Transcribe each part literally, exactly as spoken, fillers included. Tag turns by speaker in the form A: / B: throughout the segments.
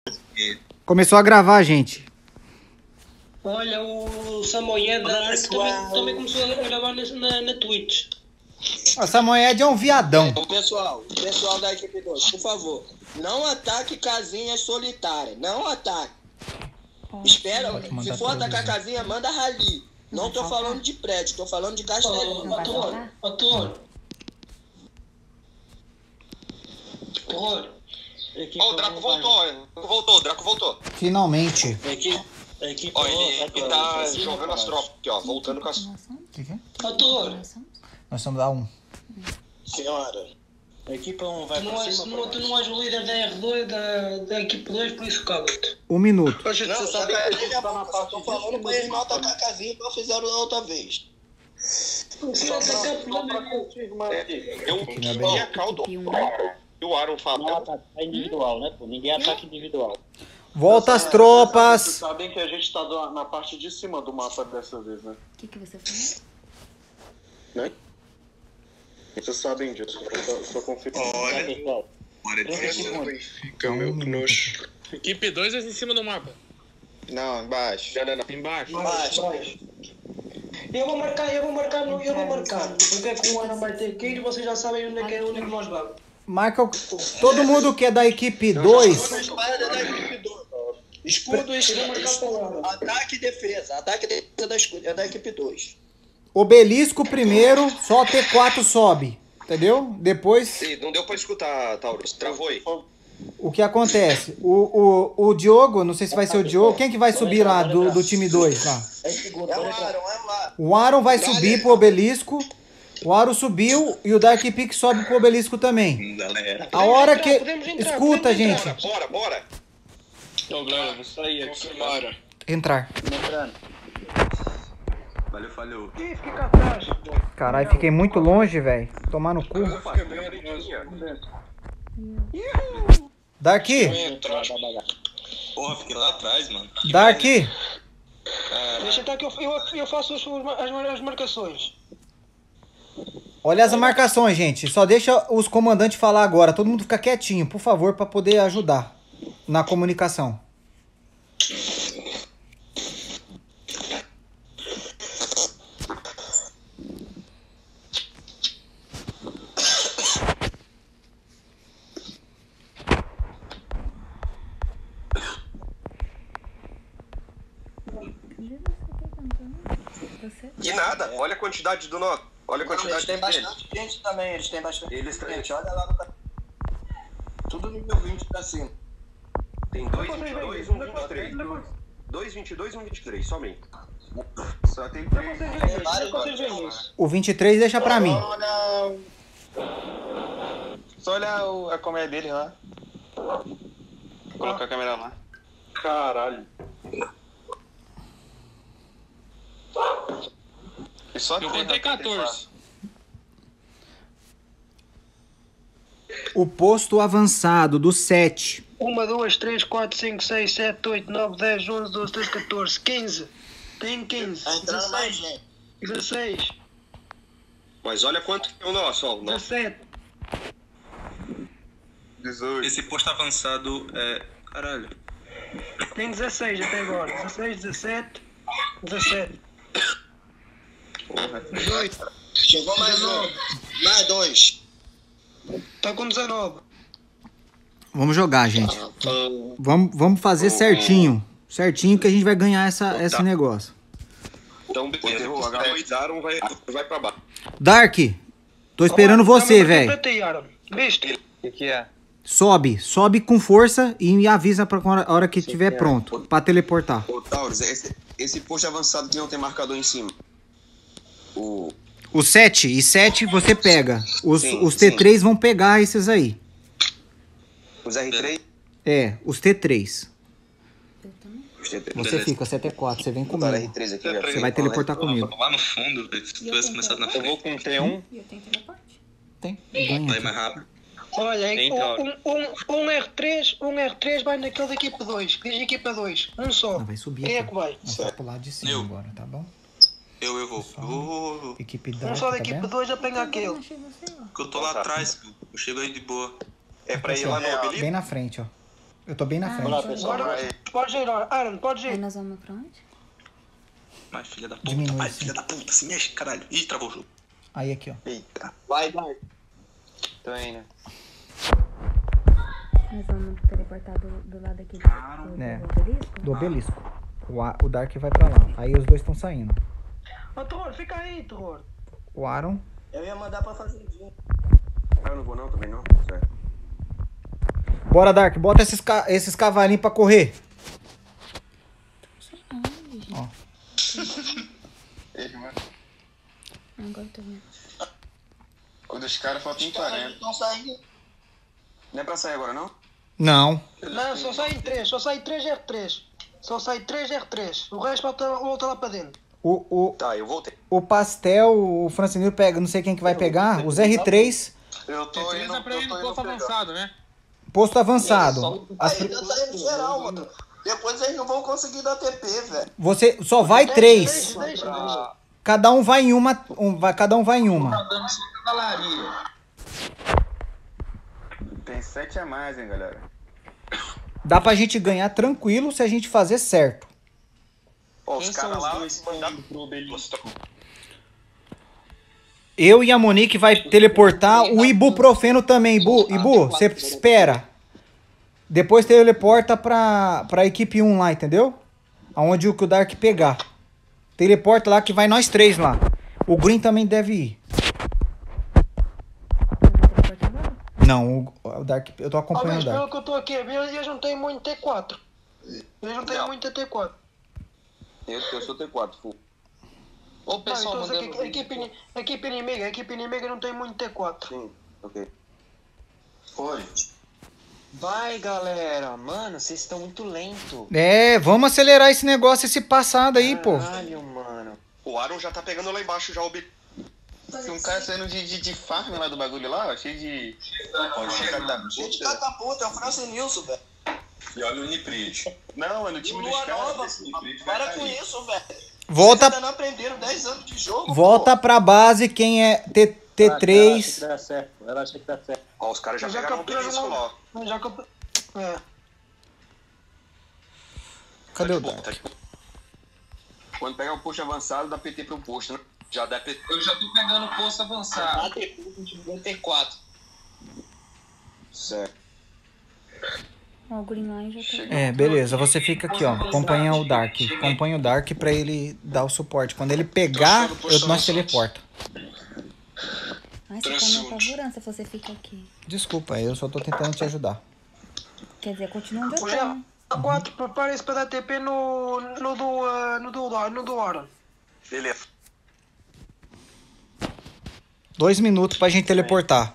A: Começou a gravar, gente.
B: Olha, o Samoyed da Ark também, também começou a gravar na, na, na Twitch.
A: A Samoyed é um viadão.
C: O pessoal, o pessoal da equipe dois, por favor, não ataque casinhas solitárias. Não ataque. Espera, se for atacar casinha, manda rali. Não tô falando de prédio, tô falando de castelinho.
B: Ator, ator. Terror.
D: Ó, o Draco voltou, ó. Voltou, o Draco voltou.
A: Finalmente.
D: Ó, ele, ele tá jogando as tropas aqui, ó. Voltando com as...
A: Que que é?
B: Ator.
A: Nós estamos a um.
C: Senhora,
E: A equipa um vai
B: Tu não
E: para
B: és,
E: cima.
B: não, tu não és o líder da R dois, da, da equipe dois, por isso cala-te.
A: Um minuto.
C: não, você sabe que a gente tá na parte. Tô falando pra eles não atacar a casinha igual fizeram da outra vez.
B: Se atacar por lá,
D: Eu queria a caldo. E o Aaron
E: Não
D: falou.
E: ataque individual, né, pô? Ninguém ataque individual.
A: Volta as
F: Vocês
A: tropas.
F: sabem que a gente tá do- na parte de cima do mapa dessa vez, né?
G: O que, que você falou?
F: Né? Vocês sabem disso. Eu só, só confio.
E: Tá, pessoal.
F: trinta segundos. Fica meu nojo.
H: Equipe dois é em cima do mapa.
F: Não, embaixo.
D: Não, não, não.
H: Embaixo.
C: Baixo.
B: eu vou marcar, eu vou marcar, no, eu vou marcar. Porque é que o ano vai ter que ir e vocês já sabem onde é que, é, onde é que nós vamos.
A: Marca o... Todo mundo que é da equipe dois.
C: Espada da equipe dois. Escudo e escudo. escudo. Ataque e defesa. Ataque e defesa da, escudo, é da equipe dois.
A: Obelisco primeiro, só T quatro sobe. Entendeu? Depois,
D: Ih, não deu pra escutar, Taurus. Travou aí.
A: o que acontece? O, o, o Diogo, não sei se vai ser o Diogo. Quem que vai subir lá do, do time dois lá?
E: É segundo,
C: É o
E: pode entrar.
C: Aaron, é o Aaron.
A: O Aaron vai subir pro obelisco. O Aaron subiu e o Dark Peak sobe pro obelisco também.
D: Galera.
A: A hora
B: entrar,
A: que...
B: podemos entrar,
A: Escuta,
B: podemos
A: gente.
D: Bora, bora, bora.
H: Então, galera, vou sair aqui.
D: Bora.
A: Entrar.
E: Entrando.
D: Valeu, falhou.
B: Ih, fica atrás.
A: Caralho, fiquei muito longe, velho. Tomar no cu. Dark,
D: Porra, fiquei lá atrás, mano.
A: Dark,
B: Deixa estar que eu, eu, eu faço as, as, as marcações.
A: olha as marcações, gente. Só deixa os comandantes falar agora. Todo mundo fica quietinho, por favor, pra poder ajudar na comunicação.
G: Você?
D: Que nada, olha a quantidade do nó. Olha a
C: Não, eles
D: quantidade
C: têm
D: deles.
C: bastante gente também. Eles têm bastante
D: Eles têm.
C: gente. Olha lá no ca- tudo nível vinte pra cima.
D: Tem dois vinte e dois, um vinte e três. dois vinte e dois e um vinte e três, somente. Só tem três.
B: Vocês veem isso?
A: O vinte e três deixa pra mim.
F: Olha. Só olhar o- a câmera dele lá. Vou colocar a câmera lá.
D: Caralho.
F: E só
H: Eu
F: tem
H: botei
F: na
H: quatorze.
A: O posto avançado do sete.
B: uma, duas, três, quatro, cinco, seis, sete, oito, nove, dez, onze, doze, treze, catorze, quinze. Tem quinze.
C: Tá entrando mais
B: dezesseis.
C: gente.
B: dezesseis.
D: Mas olha quanto que é o nosso, ó. o nosso.
B: dezessete.
F: dezoito.
I: Esse posto avançado é. Caralho.
B: Tem dezesseis até agora. dezesseis, dezessete. dezessete. dezoito.
C: Chegou mais um. Mais dois.
B: Tá com dezenove.
A: Vamos jogar, gente. Vamos, vamos fazer certinho. Certinho que a gente vai ganhar essa, esse negócio.
D: Então, beleza. O H dois Aaron vai, vai pra baixo.
A: Dark, tô esperando você, velho.
B: Viste?
F: O que, que é?
A: Sobe, sobe com força e me avisa pra a hora que estiver pronto, pra teleportar.
J: Ô, Taurus, esse, esse posto avançado que não tem marcador em cima. O...
A: O sete e sete você pega. Os,
J: Sim,
A: os T três
J: sim.
A: vão pegar esses aí.
J: Os R três?
A: É, os T três.
G: Eu também.
J: Os T três.
A: Você
I: Beleza.
A: fica, você é T quatro, você vem
J: Botaram
A: comigo.
J: R três aqui, já.
A: Você vai teleportar comigo.
I: Lá no fundo, velho. Se
G: E eu
I: tivesse
G: tenho
I: começado na
F: Eu
I: frente,
F: vou com T um.
G: E eu tenho teleporte.
A: Tem,
I: vai
A: ganha.
I: mais rápido.
B: Olha, hein,
F: Então.
B: um, um, um R três, um R três vai naquele da equipa dois. Diz equipa dois. Um só.
A: Não, vai subir
B: Quem é
A: aqui.
B: que vai?
A: Nós vamos pro lado de cima
I: Eu.
A: agora, tá bom?
I: Eu, eu vou. Eu vou, eu vou.
A: Equipe
B: Um
A: Dark,
B: só da
A: tá
B: equipa
A: vendo?
B: dois já pega
G: Eu
B: aquele.
G: achei você, ó.
I: Porque eu tô lá atrás, pô. Eu chego aí de boa.
D: É pra ir lá no
A: Bem
D: obelisco?
A: na frente, ó. Eu tô bem na
G: Ah,
A: frente.
E: Olá, pessoal.
B: Agora,
F: Vai.
B: pode ir, Aaron, pode
G: Aí
B: ir.
G: nós vamos pra onde?
I: Vai, filha da puta.
A: Diminui,
I: Vai,
A: sim.
I: filha da puta. Se mexe, caralho. Ih, travou o jogo.
A: Aí aqui, ó.
F: Eita.
J: Vai, vai.
F: Tô indo.
G: Nós vamos teleportar do, do lado aqui do, do,
A: É.
G: do obelisco?
A: Do obelisco. O, A- o Dark vai pra lá. Aí os dois estão saindo.
B: Ô, Terror, fica aí, Terror.
A: O Aaron.
C: Eu ia mandar pra fazendinha.
F: Ah, eu não vou não, também não. Certo.
A: Bora, Dark. Bota esses, ca- esses cavalinhos pra correr.
G: Ai, gente.
A: Ó.
F: Ele, mano.
G: Agora eu tô vendo.
F: O dos caras falta em quarenta.
C: Estão saindo.
F: Não é pra sair agora, não?
A: Não.
B: Não, só sai em três, só sai três R três. Só sai três R três. O resto volta, volta lá pra dentro.
A: O, o,
F: Tá, eu voltei.
A: o Pastel, o Francinho pega, não sei quem que vai pegar. Os R três,
F: Eu tô
H: T três
F: indo,
H: é pra
F: eu
H: ir
F: tô
H: no
F: indo
H: posto
F: pegar.
H: avançado, né?
A: posto avançado. As
C: Aí
A: pri-
C: tá saindo geral, mano. Depois eles não vão conseguir dar T P, velho.
A: Você só vai três.
B: Deixa, deixa, deixa.
A: Cada um vai em uma. Um, vai, cada um vai em uma.
H: dando só cavalaria.
F: Tem sete a mais, hein, galera.
A: Dá pra gente ganhar tranquilo se a gente fazer certo.
F: Ó, os
E: Quem são
F: caras
E: os
F: lá
E: dois que estão
F: mandaram
E: indo pro obelisco?
A: Eu e a Monique vai teleportar. O ibuprofeno também. Ibu, Ibu, você espera. Depois teleporta pra, pra equipe um lá, entendeu? Aonde o que o Dark pegar. Teleporta lá que vai nós três lá. O Green também deve ir.
G: Teleportar agora?
A: Não, o, o Dark. Eu tô
B: Ó,
A: acompanhando
B: mas
A: o Dark.
B: pelo que eu tô aqui a ver, eles não tem muito T quatro. Eles não tem
J: Não.
B: muito T quatro.
J: Eu, eu sou T quatro, full.
H: Ô,
B: Não,
H: pessoal,
B: então a
H: mandando...
B: equipe, a equipe, ini- a equipe inimiga, a equipe inimiga não tem muito T quatro.
F: Sim, ok.
J: Foi.
E: Vai, galera. Mano, vocês estão muito lento.
A: É, vamos acelerar esse negócio, esse passado aí, pô.
E: Caralho, mano.
D: O Aaron já tá pegando lá embaixo já o B.
F: Tem um cara saindo de, de, de farm lá do bagulho lá, ó, cheio de... Ó, cheio da
C: Cheio de catapulta, é o Francis Nilson, velho.
D: E olha o Niprid.
F: Não, é no time dos
C: Lua
F: caras.
C: nova,
F: esse Niprid vai
C: para com
F: cair.
C: isso, velho.
A: Volta,
C: Vocês ainda não aprenderam dez anos de jogo.
A: volta pra base quem é T, T3.
E: Ela acha que dá certo. Ela acha que dá certo.
D: Ó, os caras já
B: Eu já
D: pegaram o
B: capturaram
D: obelisco lá, ó.
B: uma... Já cap... É.
A: Cadê o
D: Tá de boa,
A: Dark?
D: tá de boa.
J: Quando pegar o posto avançado, dá P T pro posto, né?
D: Já dá P T.
H: Eu já tô pegando o posto avançado.
E: A T P, a gente vai ter quatro.
J: Certo.
G: Ó, o Green Line já tá.
A: É, beleza, você fica aqui, ó. Acompanha o Dark. Acompanha o Dark pra ele dar o suporte. Quando ele pegar, eu, nós teleporta.
G: Ai, você tá me apavorando se você fica aqui.
A: Desculpa, eu só tô tentando te ajudar.
G: Quer dizer, continua onde eu tô,
B: Já,
G: né?
B: T quatro, prepare-se para dar T P no, no do, uh, no do, no do Aaron.
D: Beleza.
A: Dois minutos pra gente teleportar.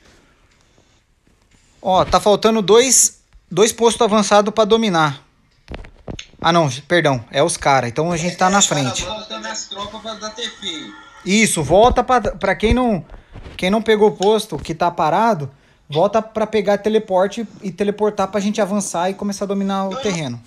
A: Ó, tá faltando dois, dois postos avançados pra dominar. Ah, não, perdão. É os caras. Então a gente tá na frente.
H: Voltando as tropas pra dar T P.
A: Isso, volta pra, pra quem não quem não pegou o posto, que tá parado, volta pra pegar teleporte e teleportar pra gente avançar e começar a dominar o terreno.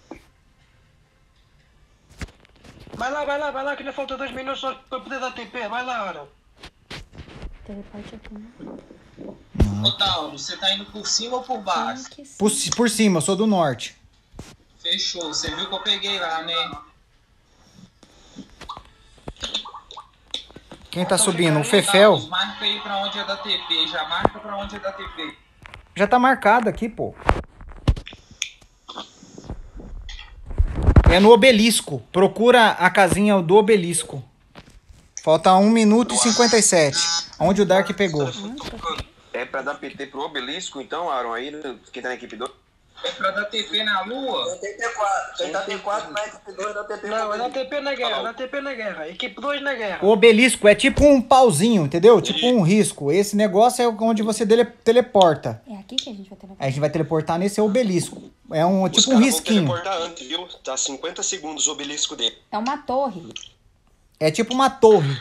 B: Vai lá, vai lá, vai lá, que ainda falta dois minutos só para poder dar T P. Vai lá, Aaron.
G: Teleporte aqui, né?
H: Ô, Tauro, você tá indo por cima ou por baixo?
G: Tem que sim.
A: Por, ci- por cima, eu sou do norte.
H: Fechou, você viu que eu peguei lá, né?
A: Quem tá subindo? O Fefel.
H: Tauro, marca aí pra onde é da T P, já marca pra onde é da T P.
A: Já tá marcado aqui, pô. É no obelisco. Procura a casinha do obelisco. Falta um minuto e cinquenta e sete. Onde o Dark pegou.
J: É pra dar P T pro obelisco, então, Aaron, aí, quem tá na equipe dois?
H: É pra dar T P na lua?
C: Não tem T quatro. Quem dá T quatro, na equipe dois dá T P.
B: Não, é dar T P na guerra, dá T P na guerra. Equipe dois na guerra.
A: O obelisco é tipo um pauzinho, entendeu? Tipo um risco. Esse negócio é onde você dele- teleporta.
G: É aqui que a gente vai teleportar.
A: Aí a gente vai teleportar nesse obelisco. É um
D: Os
A: tipo um
D: caras vão
A: risquinho.
D: teleportar antes, viu? Tá cinquenta segundos o obelisco dele.
G: É uma torre.
A: É tipo uma torre.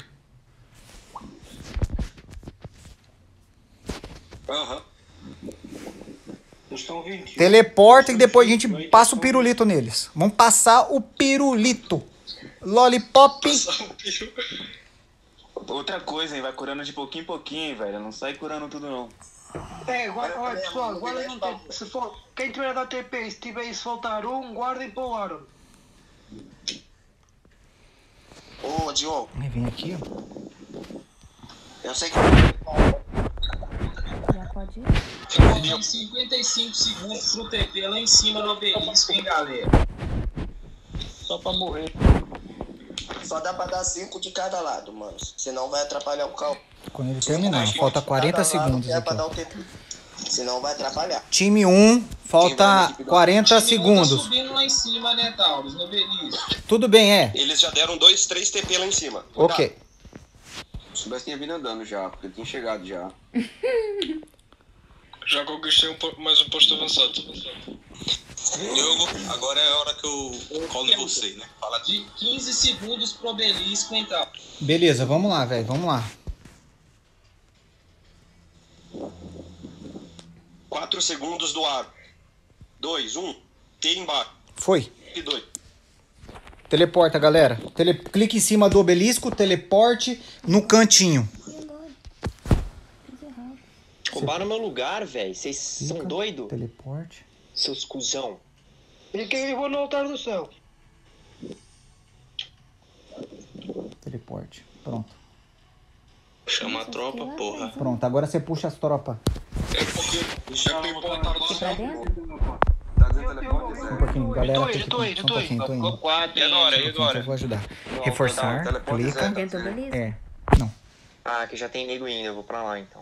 D: Aham.
F: Eles estão vindo.
A: Teleporta e depois a gente passa o pirulito neles. Vamos passar o pirulito. Lollipop.
F: Outra coisa, hein? Vai curando de pouquinho em pouquinho, velho. Não sai curando tudo, não.
B: É, guarda, olha pessoal, guardem um T P. Se for, quem tiver a dar T P e se tiver e se faltar um, guardem para o Aaron.
J: Ô, Diogo.
A: Vem aqui, ó.
J: Eu sei que.
G: Já pode ir.
H: Faltam cinquenta e cinco segundos pro T P lá em cima do obelisco, hein, galera?
B: Só pra morrer.
C: Só dá pra dar cinco de cada lado, mano. Senão vai atrapalhar o carro.
A: Quando ele terminar, falta quarenta segundos
C: É
A: aqui.
C: pra dar
A: Ó.
C: o tempo. Senão vai atrapalhar.
A: Time um, falta quarenta
H: Tá
A: segundos.
H: subindo lá em cima, né, Taurus, no obelisco.
A: Tudo bem, é.
D: Eles já deram dois, três T P lá em cima.
A: Ok.
J: Se soubesse, tinha vindo andando já, porque eu tinha chegado já.
K: Já conquistei um, po- mais um posto avançado.
I: Diogo, agora é a hora que eu colo em você, né? Fala
H: De quinze segundos pro obelisco, então.
A: Beleza, vamos lá, velho. Vamos lá.
D: quatro segundos do ar. dois, um. T embaixo.
A: Foi.
D: E dois.
A: Teleporta, galera. Tele... Clique em cima do obelisco, teleporte no cantinho.
E: Roubaram meu lugar, velho. Vocês são doidos?
A: Teleporte.
E: Seus cuzão.
B: E quem eu vou no altar do céu?
A: Teleporte. Pronto.
I: Chama a tropa, porra.
A: Pronto, agora você puxa as tropas.
K: É porque já tem pontar do
G: Aqui pra
K: céu.
G: dentro?
J: Tá dizendo teleporte,
A: Um
J: Zé?
A: pouquinho, galera.
B: tô
A: tem
B: indo,
A: que-
B: tô indo,
A: só um
B: tô
A: pouquinho, tô indo.
E: quatro,
K: E agora, e
A: Eu
K: agora?
A: vou ajudar.
J: Não,
A: Reforçar,
J: tá, teleporte
A: clica.
J: Zé.
G: Dentro do obelisco?
A: É. Não.
E: Ah, que já tem nego indo. Eu vou pra lá, então.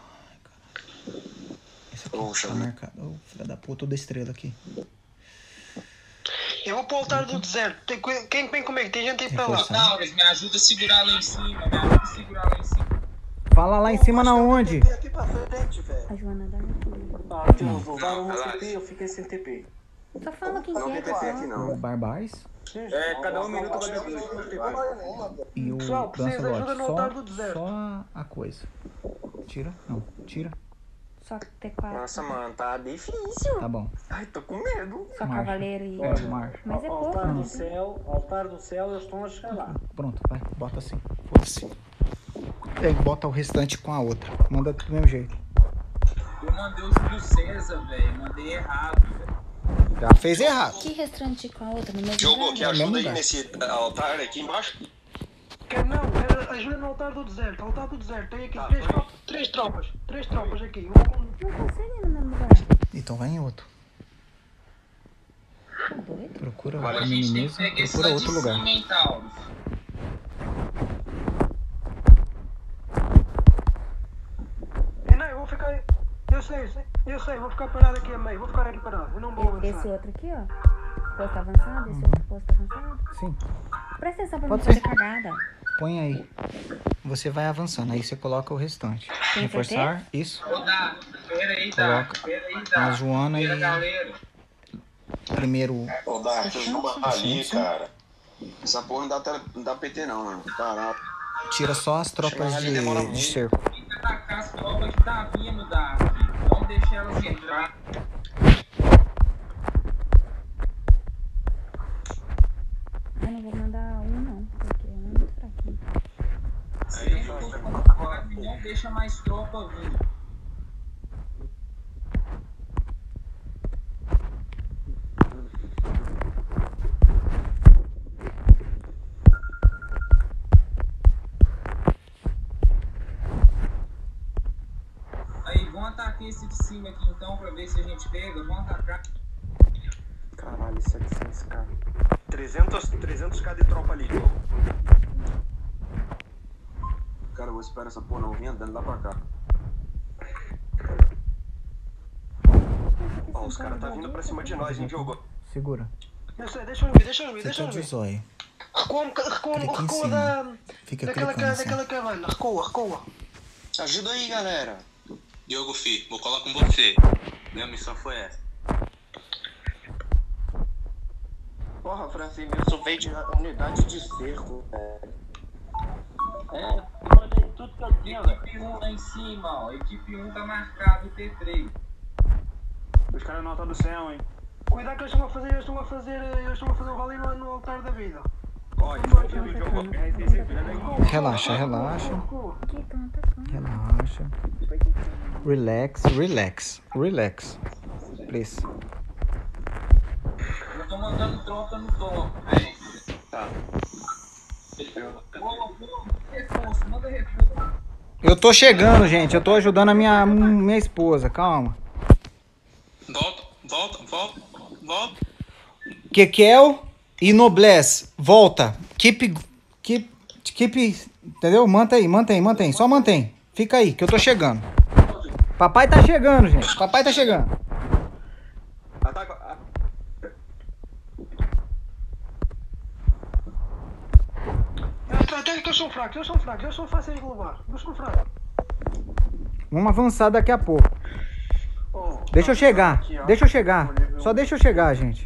A: Esse aqui
J: Poxa,
A: tá
J: né?
A: marcado. Ô, filha da puta, toda estrela aqui.
B: Eu vou para o altar do deserto. Tem, que- quem vem comigo? Tem gente aí para lá.
A: Reforçar.
H: Taurus, me ajuda a segurar lá em cima. Me ajuda a segurar lá em cima.
A: Fala lá em cima na onde?
C: Aqui pra frente, velho.
G: A Joana dá aqui.
B: Ah, Diogo, vai no T P, eu fiquei sem T P.
G: Só fala quem
J: Não
G: quer,
J: tem T P aqui,
G: só.
J: não.
A: O Barbais
J: É, cada um minuto vai dar dois.
A: e o
B: Pessoal,
A: Dança
B: precisa de ajuda
A: Lote.
B: no
A: Só,
B: altar do deserto.
A: só a- a coisa. Tira? Não, tira.
G: Só T quatro.
E: Nossa, mano, tá difícil.
A: Tá bom.
E: Ai, tô com medo.
G: Só
A: Marcha.
G: cavaleiro e...
A: É, marcha.
G: Mas é pouco,
B: Altar
G: né?
B: do céu, altar do céu, eles estão a chegar lá.
A: Pronto, vai. Bota assim. Foda-se. Aí bota o restante com a outra. Manda do mesmo jeito.
H: Eu mandei os pro César, velho. Mandei errado, velho.
A: Já fez errado.
G: Que restante com a outra no mesmo
D: Diogo,
G: lugar?
D: quer
A: É,
D: ajuda
A: mesmo
D: aí
A: lugar.
D: nesse altar aqui embaixo?
B: Quer não, quer ajuda no altar do deserto, altar do deserto. Tem aqui três, tropas, três tropas, três tropas aqui. Eu vou com-
G: Não consegue ir no mesmo lugar.
A: Então vai em outro.
G: Tá doido?
A: Procura
H: Agora
A: a
H: a gente tem que
A: minimiza,
H: pegar esse
A: procura
H: lá
A: outro
H: de
A: lugar.
H: cima, hein, Taurus.
B: E não, eu vou ficar. Eu sei, eu sei, eu sei, vou ficar parado aqui a meio, vou ficar aqui parado. Eu não vou
G: Esse
B: avançar.
G: outro aqui, ó. Posto avançado, esse outro posto avançado.
A: Sim,
G: Presta atenção pra
A: Pode
G: não
A: ser.
G: fazer cagada.
A: põe aí. Você vai avançando, aí você coloca o restante.
G: Tem
A: Reforçar, isso.
H: Ô, Dá, pera aí, Dá.
A: Coloca
H: Pera aí, Dá.
A: a Joana
H: Pera,
A: e-
H: galera.
A: Primeiro.
J: Ô, Dá,
A: Sim,
J: ali,
A: sim.
J: cara. Essa porra não dá, tele- não dá P T não, mano. Caralho.
A: Tira só as tropas
J: ali demora
A: de, de
J: muito.
A: cerco.
H: Tenta atacar as tropas que tá vindo, Dá. Não deixar elas entrar.
G: Eu não vou mandar um, não. Porque um é muito fraquinho.
H: Aí, não deixa mais tropa vir. Aí, vão atacar esse de cima aqui então, pra ver se a gente pega. Vão atacar.
E: Caralho, setecentos k.
D: trezentos, trezentos k de tropa ali, Diogo.
J: Cara, eu vou esperar essa porra não vir andando lá pra cá.
D: Ó, os caras tá vindo pra cima de nós, hein, Diogo?
A: Segura.
B: Eu sei, deixa eu vir, deixa eu vir,
A: Você
B: deixa
A: tá
B: eu
A: de
B: vir.
A: zóio.
B: Recua, recua,
A: Clica em
B: recua
A: cima.
B: da,
A: Fica
B: daquela,
A: clicando
B: ca-
A: assim.
B: daquela cabana. Recua, recua.
E: Ajuda aí, galera.
I: Diogo, fi, vou colar com você. Minha missão foi essa.
C: Porra, Francisco, eu sou veio de unidade de cerco, velho.
B: É, eu mandei tudo que eu tinha, velho.
H: Equipe um lá em cima, ó. Equipe um tá marcado T três.
B: Os caras não estão do céu, hein? Cuidado que eles estão a fazer, eles estão a fazer, eles estão a fazer o rally no, no altar da vida.
A: Relaxa, relaxa. Relaxa. Relax, relax, relax. Please.
H: Eu tô mandando tropa no topo, velho.
J: Tá.
H: Reforço, manda reforço.
A: Eu tô chegando, gente. Eu tô ajudando a minha, minha esposa. Calma.
I: Volta, volta, volta, volta.
A: Kekel e Noblesse. Volta. Keep, keep, keep. Entendeu? Mantém, mantém, mantém. Só mantém. Fica aí, que eu tô chegando. Papai tá chegando, gente. Papai tá chegando.
J: Ataca.
B: Até que eu sou fraco, eu sou fraco, eu sou fácil de roubar. Eu sou fraco.
A: Vamos avançar daqui a pouco. Deixa eu chegar. Deixa eu chegar. Só deixa eu chegar, gente.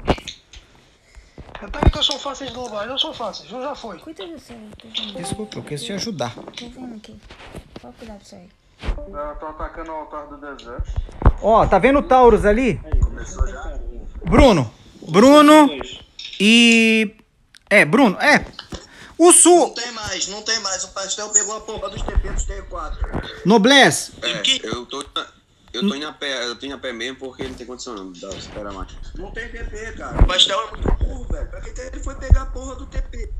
B: Até que eu sou fácil de roubar, eu sou fácil, eu já fui.
G: Cuida do seu.
A: Desculpa, eu quis te ajudar.
G: Tô vendo aqui. Pode cuidar do seu aí.
K: Eu tô atacando o altar do deserto.
A: Ó, tá vendo o Taurus ali?
J: Começou já.
A: Bruno. Bruno e... É, Bruno, é. O
C: Não
A: Sul...
C: tem mais, não tem mais. O pastel pegou a porra dos T P dos T quatro.
A: Noblesse.
J: É, eu tô... Eu tô indo a pé, eu tô indo a pé mesmo porque não tem condição não. Dá, espera mais.
C: Não tem T P, cara. O pastel é muito burro, velho. Pra que ele foi pegar a porra do T P?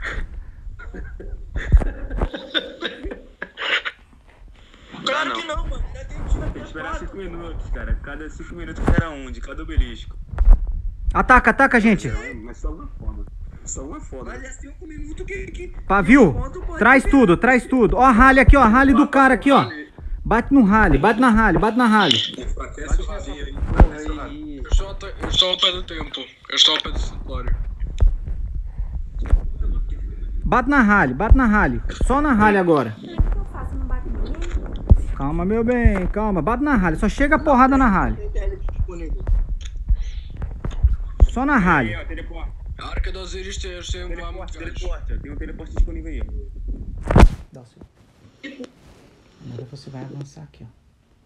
C: Claro que não, mano. Ainda tem tiro até
L: Esperar cinco minutos, cara. Cada cinco minutos era um, de cada obelisco.
A: Ataca, ataca, gente.
J: É, mas só uma foda. Só uma foda.
C: Mas é cinco minutos que... que
A: Pavio, traz tudo, traz tudo. Ó a ralha aqui, ó. A ralha do cara aqui, ó. Bate no rally, bate na rally, bate na rally.
K: Eu estou, até- eu estou ao pé do tempo. Eu estou ao pé do santuário.
A: Bate na rally, bate na rally. Só na rally agora.
G: O que eu faço? Não bate ninguém?
A: Calma, meu bem, calma. Bate na rally. Só chega a porrada na rally. Só na rally.
L: Aí, ó, teleporte.
K: A Arca do Osiris tem tem um mapa muito grande.
L: Teleporte, tem um teleporte disponível aí.
A: Dá o seu. Agora você vai avançar aqui, ó.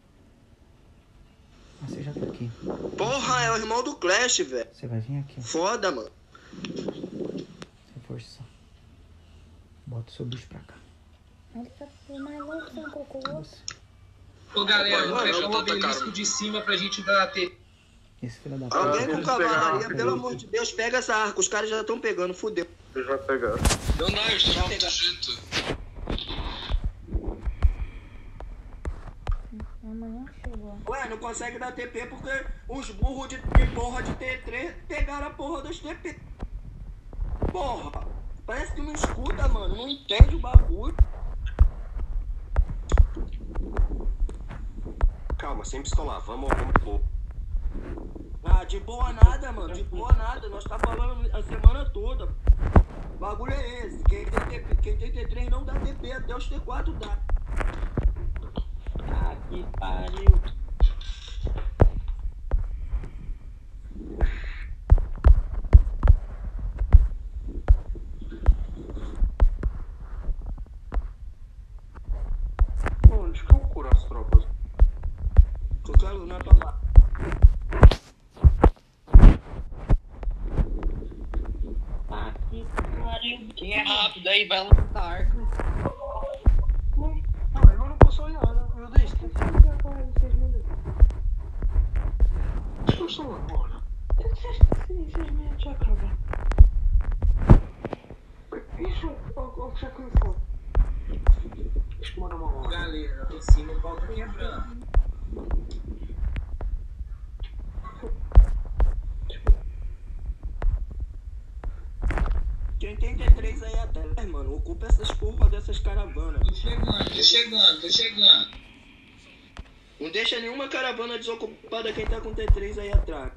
A: Ah, você já tá aqui.
C: Porra, é o irmão do Clash, velho.
A: Você vai vir aqui, ó.
C: Foda, mano.
A: Reforça. Bota o seu bicho pra cá.
G: Ele tá mais louco, você não colocou o outro.
H: Ô, galera,
K: Mano,
H: fecha
K: eu
H: o
K: tô
H: obelisco
K: atacando.
H: de cima pra gente bater.
A: Esse filho da
C: Alguém
A: puta.
C: com cavalaria, pelo amor de Deus, pega essa arca. Os caras já estão pegando, fudeu.
K: Eles vão pegar.
I: Não, não, eu estou de jeito.
G: Amanhã chegou.
C: Ué, não consegue dar T P porque os burros de, de porra de T três pegaram a porra dos T P. Porra, parece que não escuta, mano. Não entende o bagulho.
D: Calma, sem pistolar. Vamos, vamos, vamos.
C: Ah, de boa nada, mano. De boa nada. Nós tá falando a semana toda. O bagulho é esse. Quem tem, T P, quem tem T três não dá T P, até os T quatro dá. Ah, que pariu.
K: Onde que eu curo as tropas?
C: Qualquer lugar pra lá.
E: Ah, que pariu. Quem é rápido aí vai lançar arco.
B: Não, eu não posso olhar, né? Eu disse. Eu sou agora. Infelizmente acaba. Isso, o que você for. Deixa eu mandar uma hora.
H: Galera, em cima o pau tá quebrando.
C: Quem tem T três aí atrás, mano, ocupa essas porra dessas caravanas.
H: Tô chegando, tô chegando, tô chegando.
C: Não deixa nenhuma caravana desocupada quem tá com T três aí atrás.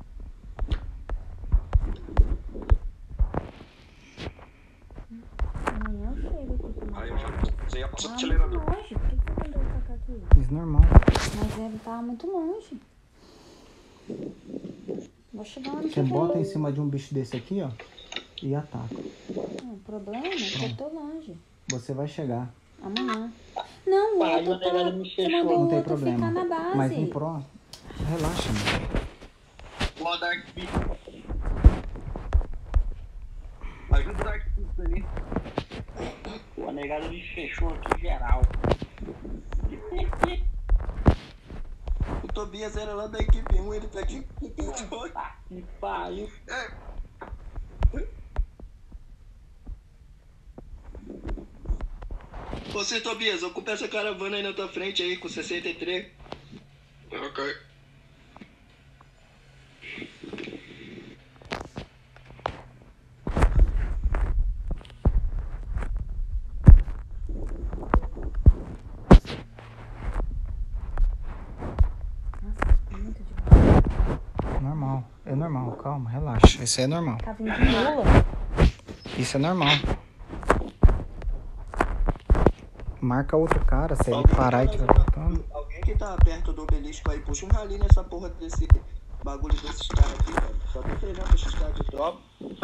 G: Amanhã chega aqui.
D: Aí eu já usei a passa do
G: Tá muito
D: acelerador.
G: longe. Por que você mandou ele tacar aqui?
A: Isso é normal.
G: Mas ele tá muito longe. Vou chegar onde
A: Você
G: você
A: bota
G: quer
A: em
G: ir.
A: cima de um bicho desse aqui, ó. E ataca.
G: Não, o problema é que eu tô longe.
A: Você vai chegar.
G: Amanhã. Não, o
E: Pai,
G: outro
E: o negócio
G: tá...
E: me
G: Você
E: fechou.
G: mandou
A: Não
G: o
A: tem
G: outro
A: problema.
G: ficar na base.
A: Mas no Pro, relaxa, mano.
E: Vou dar aqui.
D: Aí,
B: do Dark Pix ali.
M: Pô, a negada me fechou aqui geral.
C: O Tobias era lá da equipe um, ele tá aqui com o equipe dois.
M: Que pariu.
C: Você, Tobias, ocupa essa caravana aí na tua frente aí com sessenta e três.
K: Ok.
A: Normal, é normal, calma, relaxa. Isso aí é normal.
G: Tá vindo de mula.
A: Isso é normal. Marca outro cara, se ele parar e tiver voltando.
C: Alguém que tá perto do obelisco aí, puxa um rally nessa porra desse bagulho desses caras aqui, velho. Só tô treinando esses caras de tropa.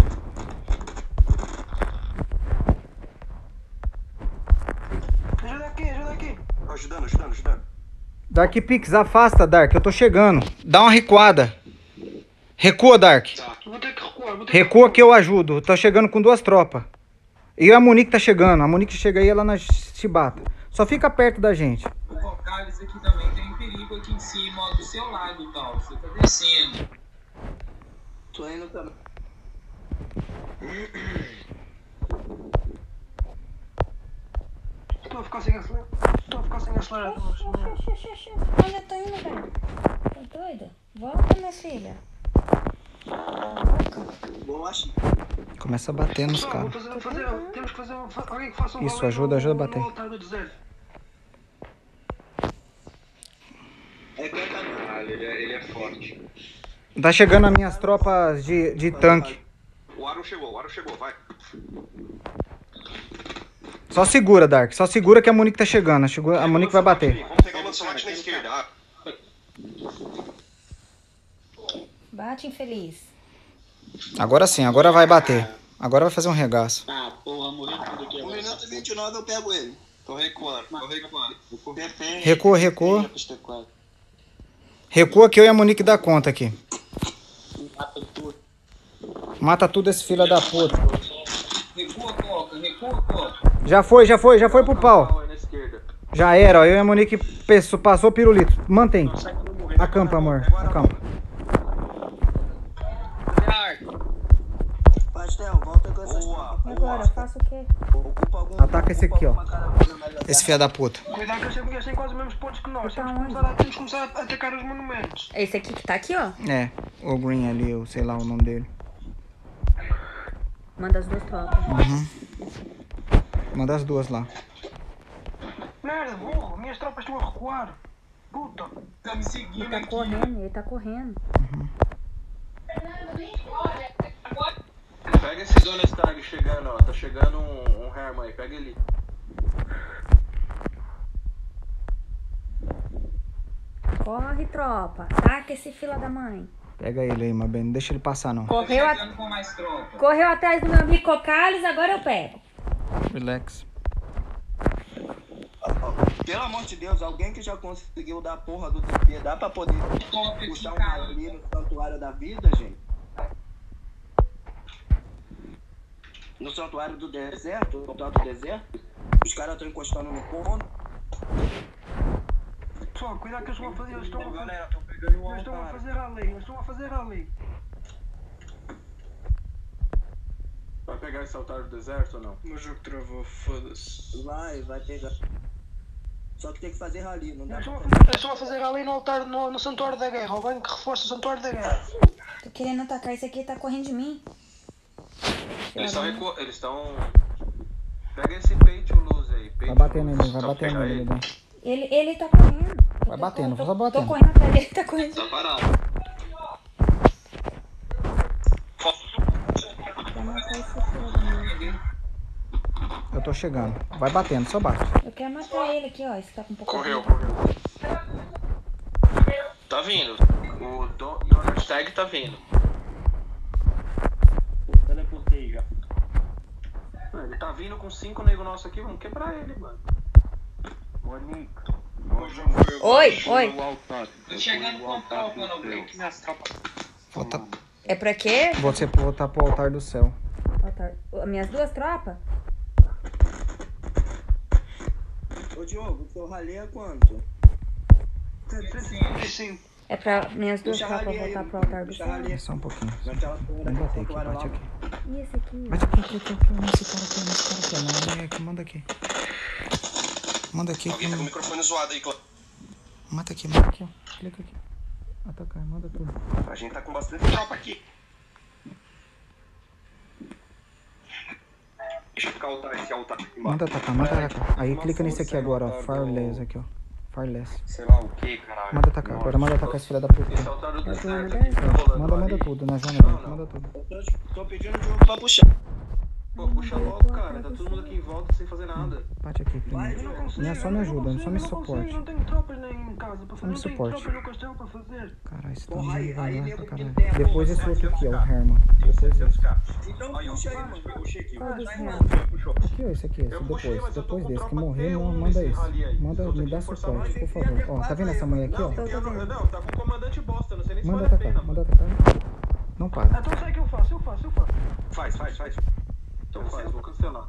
B: Ajuda aqui, ajuda aqui.
D: Ajudando, ajudando, ajudando.
A: Dark Pix, afasta, Dark, eu tô chegando. Dá uma recuada. Recua, Dark.
B: Vou ter que recuar, vou ter
A: Recua que eu ajudo. Tô chegando com duas tropas. E a Monique tá chegando. A Monique chega aí, ela na chibata. Só fica perto da gente.
H: O Cocales aqui também tem perigo aqui em cima, ó, do seu lado, tal. Você tá descendo.
C: Tô indo também.
B: Estou a ficar sem acelerar. Estou a ficar sem acelerar.
G: Onde eu tô indo, velho? Tá doida? Volta, minha filha.
C: Bom, acho.
A: Começa a bater nos
B: Pessoal, vou
A: caras.
B: fazer, fazer, temos que fazer um, alguém que faça um
A: Isso,
B: rolê
A: ajuda,
B: no-
A: ajuda a bater.
B: no altar do deserto.
C: É que
D: Ah, ele é, ele é forte.
A: Tá chegando as minhas tropas de, de tanque.
D: O Aaron chegou, o Aaron chegou, vai.
A: Só segura, Dark. Só segura que a Monique tá chegando. A chegou- A Monique vai bater.
D: Vamos pegar o lançote na esquerda. Ah,
G: Bate, infeliz.
A: Agora sim, agora vai bater. Agora vai fazer um regaço.
M: Ah, porra, morreu tudo aqui
C: um
M: agora.
C: minuto e vinte e nove eu pego ele.
D: tô recuando, tô recuando.
A: Recua, recua. Recua que eu e a Monique dá conta aqui.
M: Mata tudo.
A: Mata tudo esse filho da puta.
H: Recua, Coca, recua, Coca.
A: Já foi, já foi, já foi pro pau.
D: Aí na esquerda.
A: Já era, ó. Eu e a Monique peço- passou o pirulito. Mantém. Acampa, amor. Acampa.
C: Pastel, volta com essas
D: Boa.
G: E agora, eu faço o quê?
C: Ocupa algum.
A: Ataca esse aqui, ó.
C: uma caravana mais
A: Esse filho da puta.
B: Cuidado que eu sei que eles têm quase os mesmos pontos que nós.
G: Tá
B: Temos que
G: onde?
B: começar a, temos que começar a atacar os monumentos.
G: Esse aqui que tá aqui, ó.
A: É, o Green ali, eu sei lá o nome dele.
G: Manda as duas tropas.
A: Uhum. Manda as duas lá.
B: Merda, burro. Minhas tropas estão a recuar. Puta.
H: Tá me seguindo
G: Ele tá
H: aqui.
G: correndo, ele tá correndo.
D: Pega esse Donnerstag chegando, ó. Tá chegando um, um Herman aí, pega ele.
G: Corre, tropa. Taca esse fila da mãe.
A: Pega ele aí, mas bem, não deixa ele passar não.
H: Tô
G: Correu, a-
H: chegando com mais tropa.
G: Correu atrás do meu amigo Cocales, agora eu pego.
A: Relax.
C: Pelo amor de Deus, alguém que já conseguiu dar a porra do T P, dá pra poder
H: Top aqui,
C: puxar um
H: cara.
C: ali no santuário da vida, gente? No santuário do deserto, no santuário do deserto, os caras estão encostando no ponto.
B: Pessoal, cuidado que eles estão a fazer. Eles estão a fazer.
D: Galera, tô pegando o
B: Eles estão a
D: altar.
B: fazer rally. Eles estão a fazer rally.
D: Vai pegar esse altar do deserto ou não?
K: O meu jogo travou, foda-se.
C: Vai, vai pegar. Só que tem que fazer rali, não dá
B: Eles
C: pra
B: estão a
C: fazer.
B: fazer, eles estão a fazer rally no altar, no, no santuário da guerra. Alguém que reforça o santuário da guerra.
G: Tô querendo atacar esse aqui, tá correndo de mim.
D: Eles estão recu... Eles estão... Pega esse peito luz aí.
A: Vai
D: Peito
A: batendo
D: luz.
A: nele, vai
D: Só
A: batendo
D: pegar
A: nele.
D: ele.
A: bem.
G: Ele, ele tá correndo.
A: Vai
G: Eu
A: batendo,
G: tô,
A: só
G: tô,
A: batendo.
G: tô correndo atrás dele, tá correndo.
D: Tá parado.
G: Quer matar esse fila da mãe.
A: Eu tô chegando. Vai batendo, só bate.
G: Eu quero matar ele aqui, ó. Esse tá com um pouco
D: Correu,
G: de...
D: correu. Tá vindo. O Don- Donnerstag tá vindo.
M: Teleportei já.
D: Mano, ele tá vindo com cinco nego nossos aqui, vamos quebrar ele, mano.
M: Monique.
G: Oi, oi.
H: Tô chegando com tropa, não, Breu.
A: Volta.
G: É pra quê?
A: Você voltar pro altar do céu.
G: Altar. du- minhas duas tropas?
C: Ô Diogo, o seu ralê é quanto?
G: É pra minhas duas
C: Puxa
G: tropas
C: ralé aí,
G: voltar pro altar do
C: puxa
G: céu?
C: ralé.
A: Só um pouquinho.
C: Vai ter uma porra
A: Vamos bater aqui,
C: vai
A: bate
C: logo.
A: aqui.
G: E esse aqui?
A: Bate aqui, aqui, aqui, aqui. Nesse cara aqui, nesse cara aqui. Não, não é aqui, manda aqui. Manda aqui.
D: Alguém tá com o microfone zoado aí, Cláudio.
A: Mata aqui, manda aqui, ó. Clica aqui. Atacar, manda tudo.
D: A gente tá com bastante tropa aqui. Deixa eu ficar altar, esse altar aqui embaixo.
A: Manda atacar, manda atacar. Aí clica nesse aqui agora, ó. Farless aqui, ó. Farless.
D: Sei lá o que, caralho.
A: Manda atacar, agora manda atacar esse filho da puta.
D: Esse altar do deserto
G: manda
D: aqui tá rolando
A: Manda, manda
D: ali.
A: tudo, na janela, manda tudo.
C: Eu tô, tô pedindo o Diogo pra puxar.
F: Pô, puxa logo, cara. Tá todo mundo aqui em volta sem fazer nada.
A: Bate aqui,
C: Vai,
A: primeiro.
C: eu não consigo,
A: Minha só me ajuda, só me suporte.
B: Não tenho tropas nem em casa pra
A: Só
B: fazer.
A: me
B: Não tenho
A: suporte.
B: tropas no castelo pra fazer.
A: Caralho, esse
C: Porra,
A: tamanho
C: aí-
A: vai
C: aí
A: lá
C: nego
A: pra
C: que
A: caralho.
C: tem a
A: Depois
C: bomba,
A: esse outro
C: vai
A: aqui, ó, o
C: ficar.
A: Herman. Depois esse.
C: Então puxa aí, mano.
D: Puxei aqui.
G: Qual dos
C: Vai,
G: meus?
A: Aqui, ó, esse aqui, esse
F: Eu puxei,
A: depois.
F: mas eu tô
A: Depois
F: com
A: desse que
F: tropa
A: morrer,
F: T um
A: não, manda
F: nesse rally aí.
A: esse. Manda,
F: Eu tô
A: me dá
F: aqui forçar
A: suporte,
F: nós,
A: por
C: enfia
A: favor.
C: D
A: Ó, tá
C: quatro
A: vendo
C: aí,
A: essa manhã aqui, ó?
F: Não,
G: Tô
F: eu-
G: vendo.
F: não, tá com o comandante bosta, não sei nem se
A: Manda
F: vale a
A: atacar,
F: pena.
A: manda atacar. Não para.
B: Então sai que eu faço, eu faço, eu faço.
D: Faz, faz, faz.
F: Então faz, vou cancelar.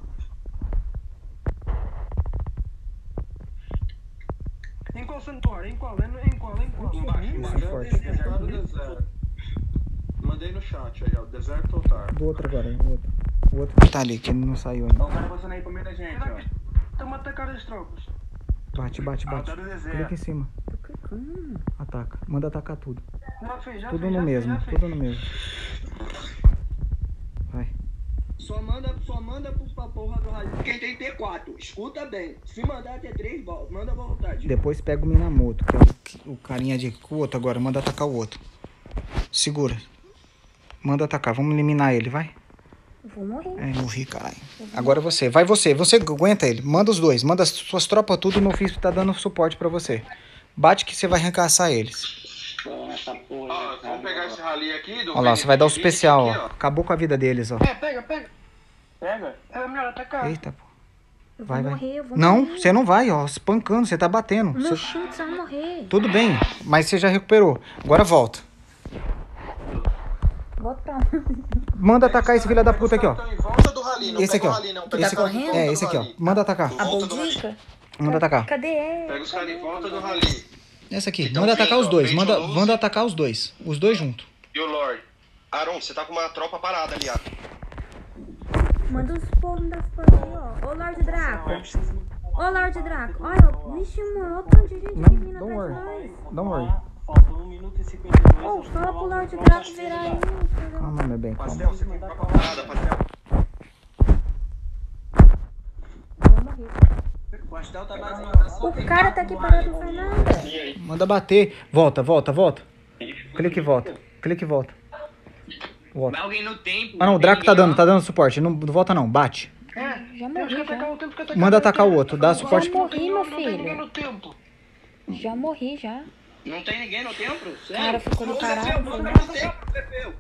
B: Em qual santuário? Em qual? Em qual? Em qual?
F: Embaixo, embaixo.
A: Esse é forte.
F: Altar do deserto. Mandei no chat aí, ó. Deserto altar.
A: Do outro agora, o outro. O outro que tá ali, que ele não saiu ainda.
M: Ó, o cara passando aí pro meio da gente,
B: Será
M: ó.
B: que estamos a atacar as tropas?
A: Bate, bate, bate.
M: Altar do deserto.
A: Clica em cima.
G: Tô clicando.
A: Ataca. Manda atacar tudo.
B: Já fez, já
A: Tudo
B: fez,
A: no
B: já
A: mesmo,
B: fez, já
A: tudo no mesmo. Vai.
C: Só manda, só manda pro, pra porra do rally. Quem tem T quatro, escuta bem. Se mandar T três, volta. Manda voltar. Diogo.
A: Depois pega o Minamoto, que é o, que- o carinha de com o outro agora. Manda atacar o outro. Segura. Manda atacar. Vamos eliminar ele, vai.
G: Eu vou morrer.
A: É, morri, caralho. Agora você. Vai você. Você aguenta ele. Manda os dois. Manda as suas tropas tudo e meu filho tá dando suporte pra você. Bate que você vai arregaçar eles.
M: Essa porra.
F: Ó, vamos pegar esse rally aqui do.
A: Olha lá, você vai dar o
F: Benefit
A: especial,
F: aqui,
A: ó. Acabou com a vida deles, ó.
B: É, pega, pega.
M: Pega.
B: É melhor atacar.
A: Eita, pô.
G: Eu
A: Vai,
G: vou
A: vai.
G: morrer, eu vou
A: Não,
G: morrer.
A: você não vai, ó. Espancando, você tá batendo.
G: Meu
A: Você-
G: chute, você vai morrer.
A: Tudo bem, mas você já recuperou. Agora volta.
G: Volta pra onde?
A: Manda atacar esse filho da puta aqui, ó.
F: Estão em volta do rally, não
A: Esse aqui,
F: pega o
A: ó.
F: rally, não.
G: Tu
F: Pega
G: tá
F: os caras em
G: correndo?
F: volta
A: É,
F: do
A: esse aqui, ó.
F: rally.
A: Manda atacar.
G: A boldica?
A: Manda atacar.
G: Cadê ele?
F: Pega os caras em volta do rally.
A: Esse aqui.
D: Então,
A: Manda atacar
D: vem,
A: os
D: ó,
A: dois.
D: vem,
A: Manda,
D: Toulouse.
A: manda atacar os dois. Os dois juntos.
D: E o Lord? Aaron, você tá com uma tropa parada ali, ó.
G: Manda os povos das portas aí, ó. Ô, Lorde Draco. Ô, Lorde Draco. Olha, ó. Vixe, mano. Olha o tanto de gente que vindo
A: Don't
G: atrás de
A: worry.
G: nós.
A: Don't worry.
M: Falta um minuto e cinquenta e dois.
G: Ô, fala pro Lorde Draco virar aí.
A: Calma, meu bem, calma.
D: Pastel, você tem tropa parada, Pastel.
G: Vou morrer.
C: O pastel tá vazio.
G: O cara tá aqui parado, não faz nada.
A: Manda bater. Volta, volta, volta. Clica e volta. Clica e volta. Volta.
M: Vai alguém no tempo.
A: Ah, não, o Draco tá dando, tá dando suporte. Não, não volta não, bate.
B: É,
G: Já
B: temos que
G: morri,
B: atacar
G: já.
B: o tempo que atacar.
A: Manda atacar o outro, dá suporte.
G: Já morri, meu
B: Não tem ninguém
G: filho.
B: no tempo.
G: Já morri, já.
M: Não tem ninguém no templo?
G: O cara ficou no caralho.
C: Manda
G: foi
C: no
G: mal.
C: tempo, Pepeu.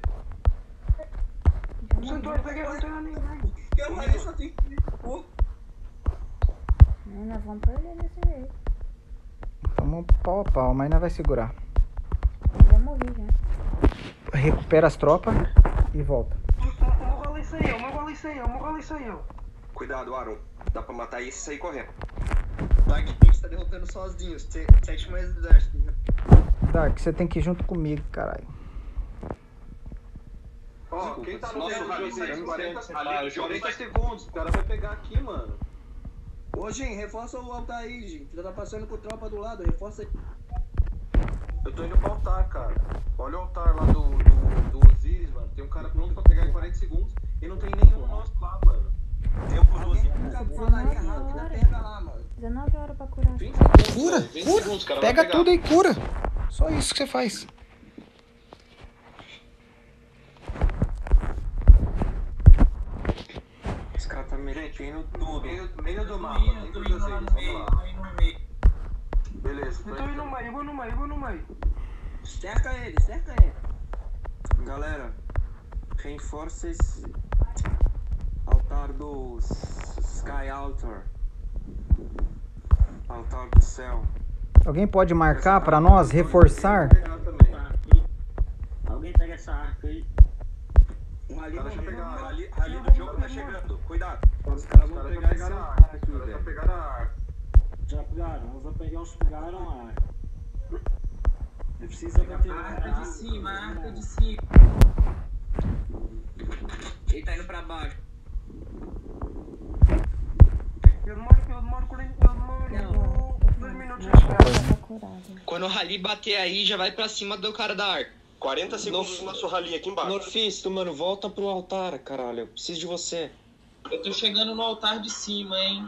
B: O santuário da guerra não tem ninguém.
C: Porque o rally só tem pouco.
G: Não, nós vamos perder desse jeito.
A: Tamo pau a pau, mas não vai segurar.
G: Já morri, já.
A: Recupera as tropas e volta.
B: O rally saiu, o meu rally saiu, o meu rally saiu.
D: Cuidado, Aaron. Dá pra matar esse e sair correndo.
C: Dark Pix tá derrotando sozinho. Você sete mais exército.
A: Dark, você tem que ir junto comigo, caralho.
F: Ó, quem tá no
D: Nossa,
F: tempo
D: o rally
F: de
D: saiu
F: vocês,
D: quarenta
F: quarenta,
D: segundos.
F: quarenta segundos. O cara vai pegar aqui, mano.
C: Ô, Jim, reforça o altar aí, Jim. Você já tá passando com tropa do lado, reforça aí.
F: Eu tô indo pro altar, cara. Olha o altar lá do, do, do Osiris, mano. Tem um cara pronto pra pegar em quarenta segundos e não tem nenhum nosso lá, mano.
D: Tempo do
C: Alguém fica falaria rápida, pega lá, mano.
G: dezenove horas pra curar.
F: vinte segundos,
A: Cura,
F: velho. vinte
A: cura.
F: segundos, cara.
A: Pega
F: vai pegar.
A: tudo e cura. Só isso que você faz.
E: Os caras tá mexendo tudo.
F: Meio, meio do
H: Tô
F: mapa,
H: indo,
F: dentro
H: tô
F: dos
H: indo lá
F: Osiris,
H: no meio,
F: vamos
H: tô
F: lá.
H: indo no meio.
F: Beleza,
B: Eu tô indo no meio, eu vou no meio, eu vou no meio.
C: Cerca ele, cerca ele.
E: Galera, reforça esse altar dos Sky Altar. Altar do céu.
A: Alguém pode marcar pra nós reforçar?
M: Alguém pega essa arca aí.
C: Rally
F: Os caras já pegaram.
D: Rally, rally do jogo tá chegando. Cuidado.
F: Os caras vão pegar esse cara aqui, velho. Já pegaram a arca.
M: Já pegaram, eles, pegar, eles pegaram a arca. Não precisa bater
H: A
M: na
H: arca de cima, a arca de cima. Ele tá indo pra baixo.
B: Eu demoro, eu demoro quarenta, eu demoro dois minutos a chegar.
C: Quando o Rally bater aí, já vai pra cima do cara da arca.
D: quarenta segundos do nosso rally aqui embaixo.
E: Norfisto, mano, volta pro altar, caralho. Eu preciso de você.
H: Eu tô chegando no altar de cima, hein?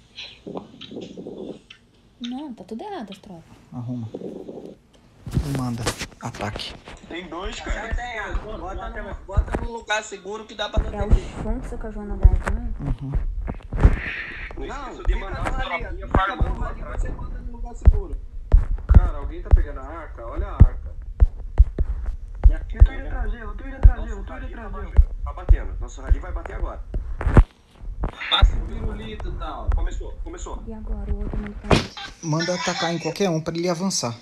G: Não, tá tudo errado as tropas.
A: Arruma. Manda. Ataque.
C: Tem dois, cara. Bota, no, bota num lugar seguro que dá pra
G: É o Shunks com a Joana Dark, não é?
A: Uhum.
D: Não
C: Não,
D: esqueça de
C: fica
D: mandar
C: no
D: as
C: rally,
D: tropinhas
C: fica
D: farmando
C: no
D: lá
C: rally,
D: atrás.
C: você bota num lugar seguro.
F: Cara, alguém tá pegando a arca? Olha a arca.
B: Eu tô indo atrás dele, eu tô indo atrás dele, eu tô indo atrás dele.
D: Tá batendo. Nosso rally vai bater agora.
H: Passa o pirulito e tal.
D: Começou, começou.
G: E agora o outro não tá.
A: Manda atacar em qualquer um pra ele avançar.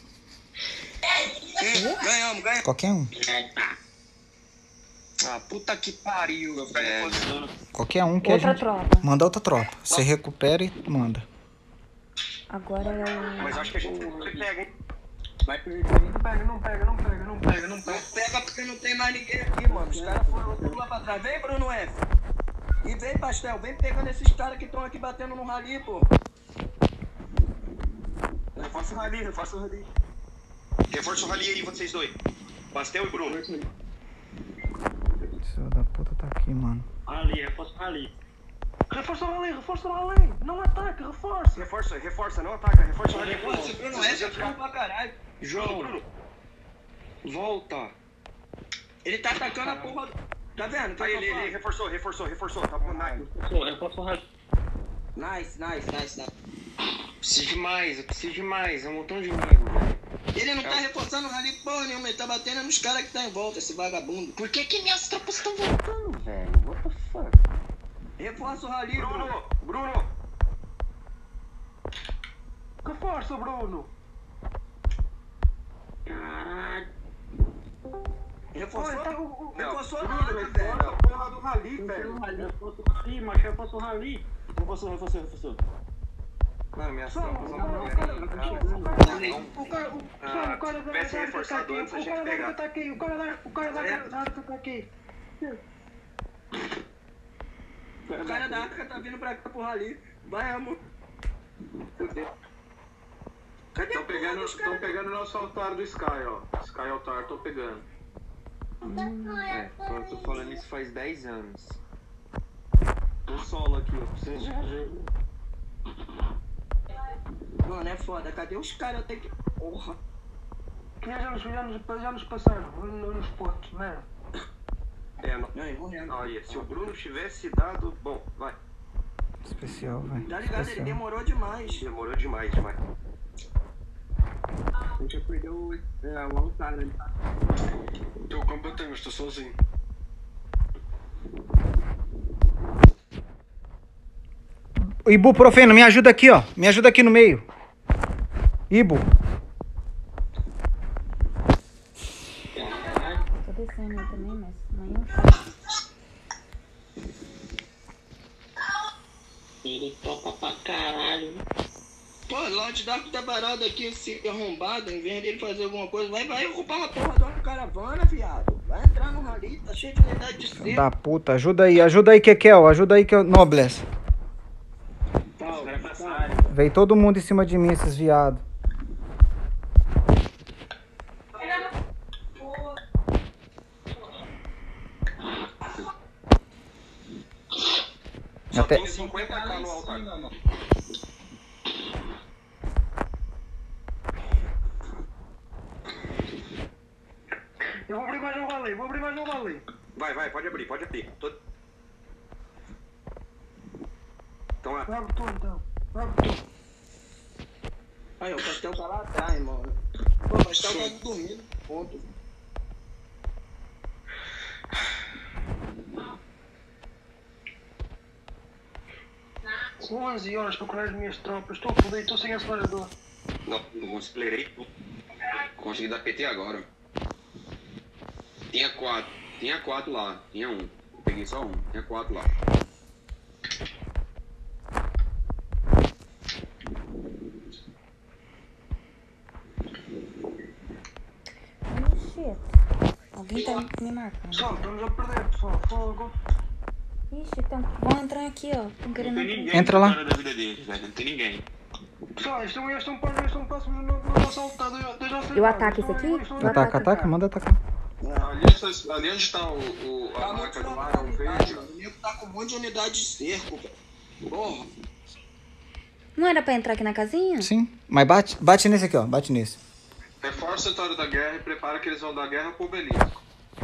C: Ganhamos, ganhamos.
A: Qualquer um.
E: Ah, puta que pariu, velho.
A: Qualquer um que
G: Outra
A: a gente...
G: tropa.
A: Manda outra tropa. Você recupera e manda.
G: Agora é o.
D: Mas acho que a gente sempre pega, hein?
C: Vai perder.
B: Não pega, não pega, não pega, não pega, não pega.
C: Não pega porque não tem mais ninguém aqui, mano. Os caras foram tudo lá pra trás. Vem, Bruno F. E vem, Pastel. Vem pegando esses caras que estão aqui batendo no rally, pô.
D: Reforça o rally, reforça o rally. Reforça o rally aí, vocês dois. Pastel e Bruno.
A: Filho da puta tá aqui, mano.
M: Ali, reforça ali.
B: Reforça o rally, reforça o rally. Não ataca, reforça.
D: Reforça, reforça, não ataca. Reforça o rally.
C: Reforça, Bruno F é bom pra caralho.
E: João,
D: Bruno.
E: volta.
C: Ele tá atacando a porra. Tá vendo? Tá
D: Aí, ele, ele reforçou, reforçou, reforçou. Tá bom, nice.
M: Reforça o rally.
C: Nice, nice, nice, nice.
E: Preciso de mais, eu preciso de mais. É um montão de nego, velho.
C: Ele não tá reforçando o rally porra nenhuma, ele tá batendo nos caras que tá em volta, esse vagabundo.
E: Por que que minhas tropas estão voltando, velho? What the fuck?
C: Reforça o rally, Bruno.
D: Bruno, Bruno.
B: Reforça, Bruno.
M: Caralho.
C: Reforçou?
B: Olha, o- o-
C: Reforçou
F: Bruno,
C: nada,
F: reforça
C: velho.
F: a porra do rally, velho.
M: Reforça o rally, mas reforça o rally. Reforçou, reforçou, reforçou.
E: Mano, minhas
B: Só,
E: tropas
B: o
E: vão
B: cara, o
E: morrer.
B: cara, o cara, o cara, o cara, o cara,
D: Ah,
B: o cara da
D: tivesse
B: arca
D: reforçado
B: tá aqui,
D: antes, a
B: o
D: gente
B: cara da
D: pegava.
B: arca tá aqui, o cara da o cara da arca- da arca tá aqui.
C: O cara da arca tá vindo pra cá pro rally. Vai, amor. Fudeu. Cadê
F: Estão
C: a porra
F: pegando,
C: dos
F: tão
C: caras?
F: pegando o nosso altar do Sky, ó. Sky altar, tô pegando.
E: É, eu tô falando isso faz dez anos. Tô solo aqui, ó. Preciso de...
C: Mano, é foda. Cadê os caras? Tem que... Porra.
B: Que já nos, já nos, já nos passaram no- nos pontos, né?
D: É, não.
C: Não, morrendo.
D: Olha, se o Bruno tivesse dado... Bom, vai.
A: Especial, velho.
C: Tá ligado? Ele
A: Especial.
C: demorou demais.
D: Demorou demais, demais.
H: A gente já perdeu é, o altar, né?
K: Eu combatemos, tô sozinho.
A: Ibuprofeno, me ajuda aqui, ó. Me ajuda aqui no meio. Ibu.
G: Tô descendo aí também, mas amanhã.
M: Ele toca pra caralho.
C: Pô, o Lord Dark tá parado aqui, esse arrombado. Em vez dele fazer alguma coisa, vai, vai ocupar a porra de uma caravana, viado. Vai entrar no rally, tá cheio de unidade de cerco.
A: Da puta, ajuda aí, ajuda aí, Kekel, ajuda aí, que eu... Noblesse.
C: Tal,
A: Veio todo mundo em cima de mim, esses viados.
D: Só
A: Até...
D: tem cinquenta k no altar.
B: Eu vou abrir mais um rally, vou abrir mais um rally.
D: Vai, vai, pode abrir, pode abrir. Tô... Então, lá.
B: Abre tu então, abre tu.
C: Aí, o Pastel tá lá atrás, mano. Pô, o Pastel tá dormindo, ponto.
B: São onze horas para correr as minhas tropas, estou fodido, estou sem acelerador.
J: Não, não acelerei tudo. Consegui dar P T agora. Tinha quatro. Tinha quatro lá, tinha um. Eu peguei só um, tinha quatro lá.
G: Oh, shit. Alguém tá me marcando.
B: Pessoal, estamos a perder, pessoal. Fogo.
G: Ixi, então vão entrar aqui, ó. Estão querendo
L: Não tem
G: entrar.
L: ninguém
A: Entra
L: na
A: lá.
L: história da vida deles, velho. Não tem ninguém.
B: Pessoal, eles estão, eles estão, eles estão próximos no, no nosso altar da da nossa
G: Eu
B: base.
G: ataco esse
B: Eles
G: aqui?
B: estão- eles estão-
A: Ataca, ataca, manda atacar.
J: Ali, essas- ali onde está o, o, a
C: Tá
J: marca
C: muito
J: do
C: na
J: mar, é um verde.
C: O nego tá com um monte de unidade de cerco, velho. Porra.
G: Não era pra entrar aqui na casinha?
A: Sim, mas bate, bate nesse aqui, ó. Bate nesse.
F: Reforça o setor da guerra e prepara que eles vão dar guerra pro obelisco.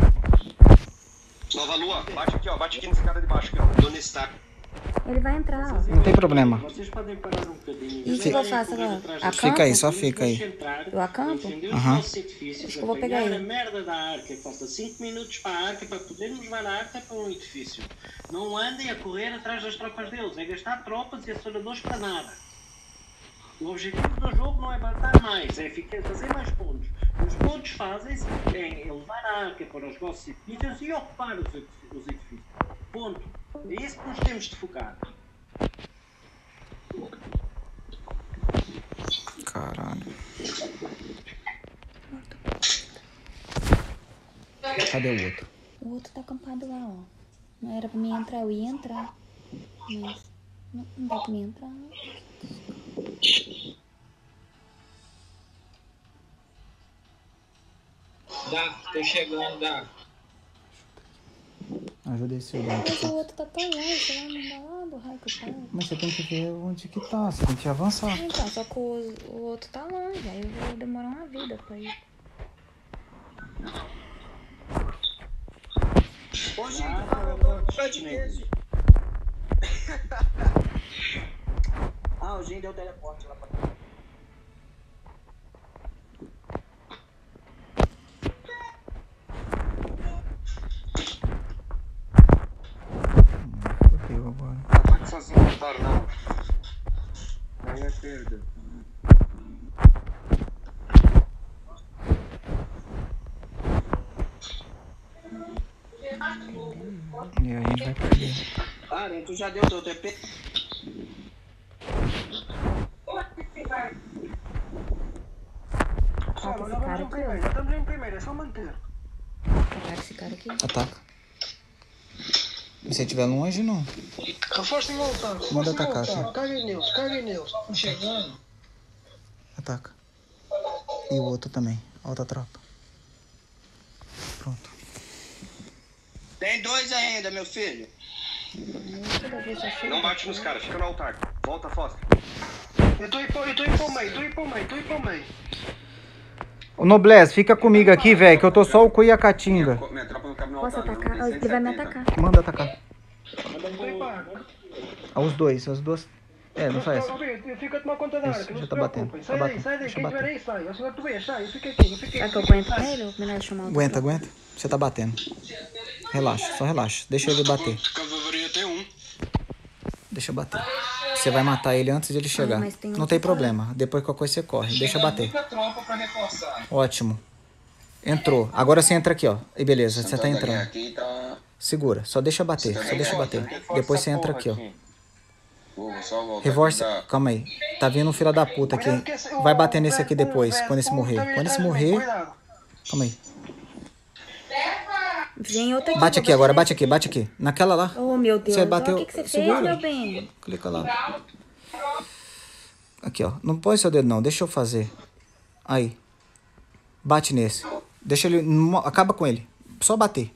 D: Nova Lua, bate aqui, ó. Bate aqui nesse cara de baixo aqui, ó. Dona Stark.
G: Ele vai entrar, ó.
A: Não tem problema.
M: Vocês podem parar um bocadinho.
G: E o que eu faço agora? Acampo?
A: Fica aí, só fica aí.
G: Eu acampo?
M: Entendeu?
A: Aham.
M: Os nossos edifícios,
G: Acho que eu vou pegar
M: apanhar
G: ele.
M: a merda da arca. Falta cinco minutos para a arca, para podermos levar a arca para um edifício. Não andem a correr atrás das tropas deles. É gastar tropas e aceleradores para nada. O objetivo do jogo não é matar mais, é ficar, fazer mais pontos. Os pontos fazem-se em levar a arca para os vossos edifícios e ocupar os edif- os edifícios. Ponto. É isso que nós temos de focar.
A: Caralho. Cadê o outro?
G: O outro tá acampado lá, ó. Não era pra mim entrar, eu ia entrar. Mas não, não dá pra mim entrar.
H: Dá, tô chegando, dá.
A: Ajuda esse
G: Mas o
A: outro.
G: outro tá tão longe, lá não dá lá do raio que tá.
A: Mas você tem que ver onde que tá. Você tem que avançar.
G: Então, só que o, o outro tá longe, aí eu vou demorar uma vida pra ir.
C: Hoje, pé de queijo. Ah, o Jim deu teleporte lá pra cá.
A: Fudeu agora.
F: Ataque sozinho, não otário, não. Aí é perda.
A: E aí a gente vai perder.
C: Karen, tu já deu teu T P?
B: Pessoal, nós já vamos em primeiro. Já estamos em primeiro, é só manter.
G: Ataca esse cara aqui.
A: Ataca. E se estiver longe, não.
B: Reforcem o altar.
A: Manda
B: Reforcem o
A: atacar,
B: altar.
A: filho.
B: Caguem neles, caguem neles. Estão chegando.
A: Ataca. E o outro também. Outra tropa. Pronto.
C: Tem dois ainda, meu filho.
D: Não bate nos caras, fica no altar. Volta, Foster.
B: Eu tô indo pro- eu tô indo pro meio, tô indo pro meio, tô indo pro meio.
A: Ô Noblesse, fica comigo aqui, velho, que eu tô só o cu e a caatinga.
J: Minha tropa não cabe no
G: Posso
J: altar, não.
G: atacar?
J: Tem
G: Ah, ele vai me
J: cento e setenta.
G: atacar.
A: Manda atacar.
B: Eu tô indo pra água.
A: Ah, os dois, as duas. É, não faz.
B: Eu eu fico a tomar conta da
A: Isso,
B: área, que não
A: já
B: se
A: tá batendo,
B: preocupem.
A: tá
B: Sai daí,
A: batendo.
B: sai daí,
A: Deixa
B: quem
A: eu
B: tiver
A: bater.
B: aí sai. Assim tu vê, sai, eu fico aqui, eu fico aqui.
G: Será que eu aguento com ele ou melhor chamar o
A: Aguenta, aguenta. Você tá batendo. Relaxa, só relaxa. Deixa ele bater.
I: Cavalaria tem um.
A: Deixa eu bater. Você vai matar ele antes de ele chegar.
G: mas tem
A: Não
G: outro
A: tem
G: cara.
A: problema. Depois qualquer coisa você corre. Deixa eu bater.
H: Muita tropa pra reforçar.
A: Ótimo. Entrou. Agora você entra aqui, ó. E beleza, você tá
J: Santo André
A: entrando.
J: Aqui tá...
A: Segura. Só deixa bater. Só deixa bater. Depois você entra aqui, ó.
J: Pô, vou só voltar
A: Reforça.
J: aqui, tá?
A: Calma aí. Tá vindo um filho da puta aqui. Vai bater nesse aqui depois, quando esse morrer. Quando esse morrer. Calma aí.
G: Vem outra aqui.
A: Bate aqui agora, bate aqui, bate aqui. Naquela lá.
G: Oh, meu Deus.
A: Você
G: Ó,
A: bateu.
G: o que, que você fez,
A: Segura.
G: meu bem?
A: Clica lá. Aqui, ó. Não põe seu dedo, não. Deixa eu fazer. Aí. Bate nesse. Deixa ele. mo- Acaba com ele. Só bater.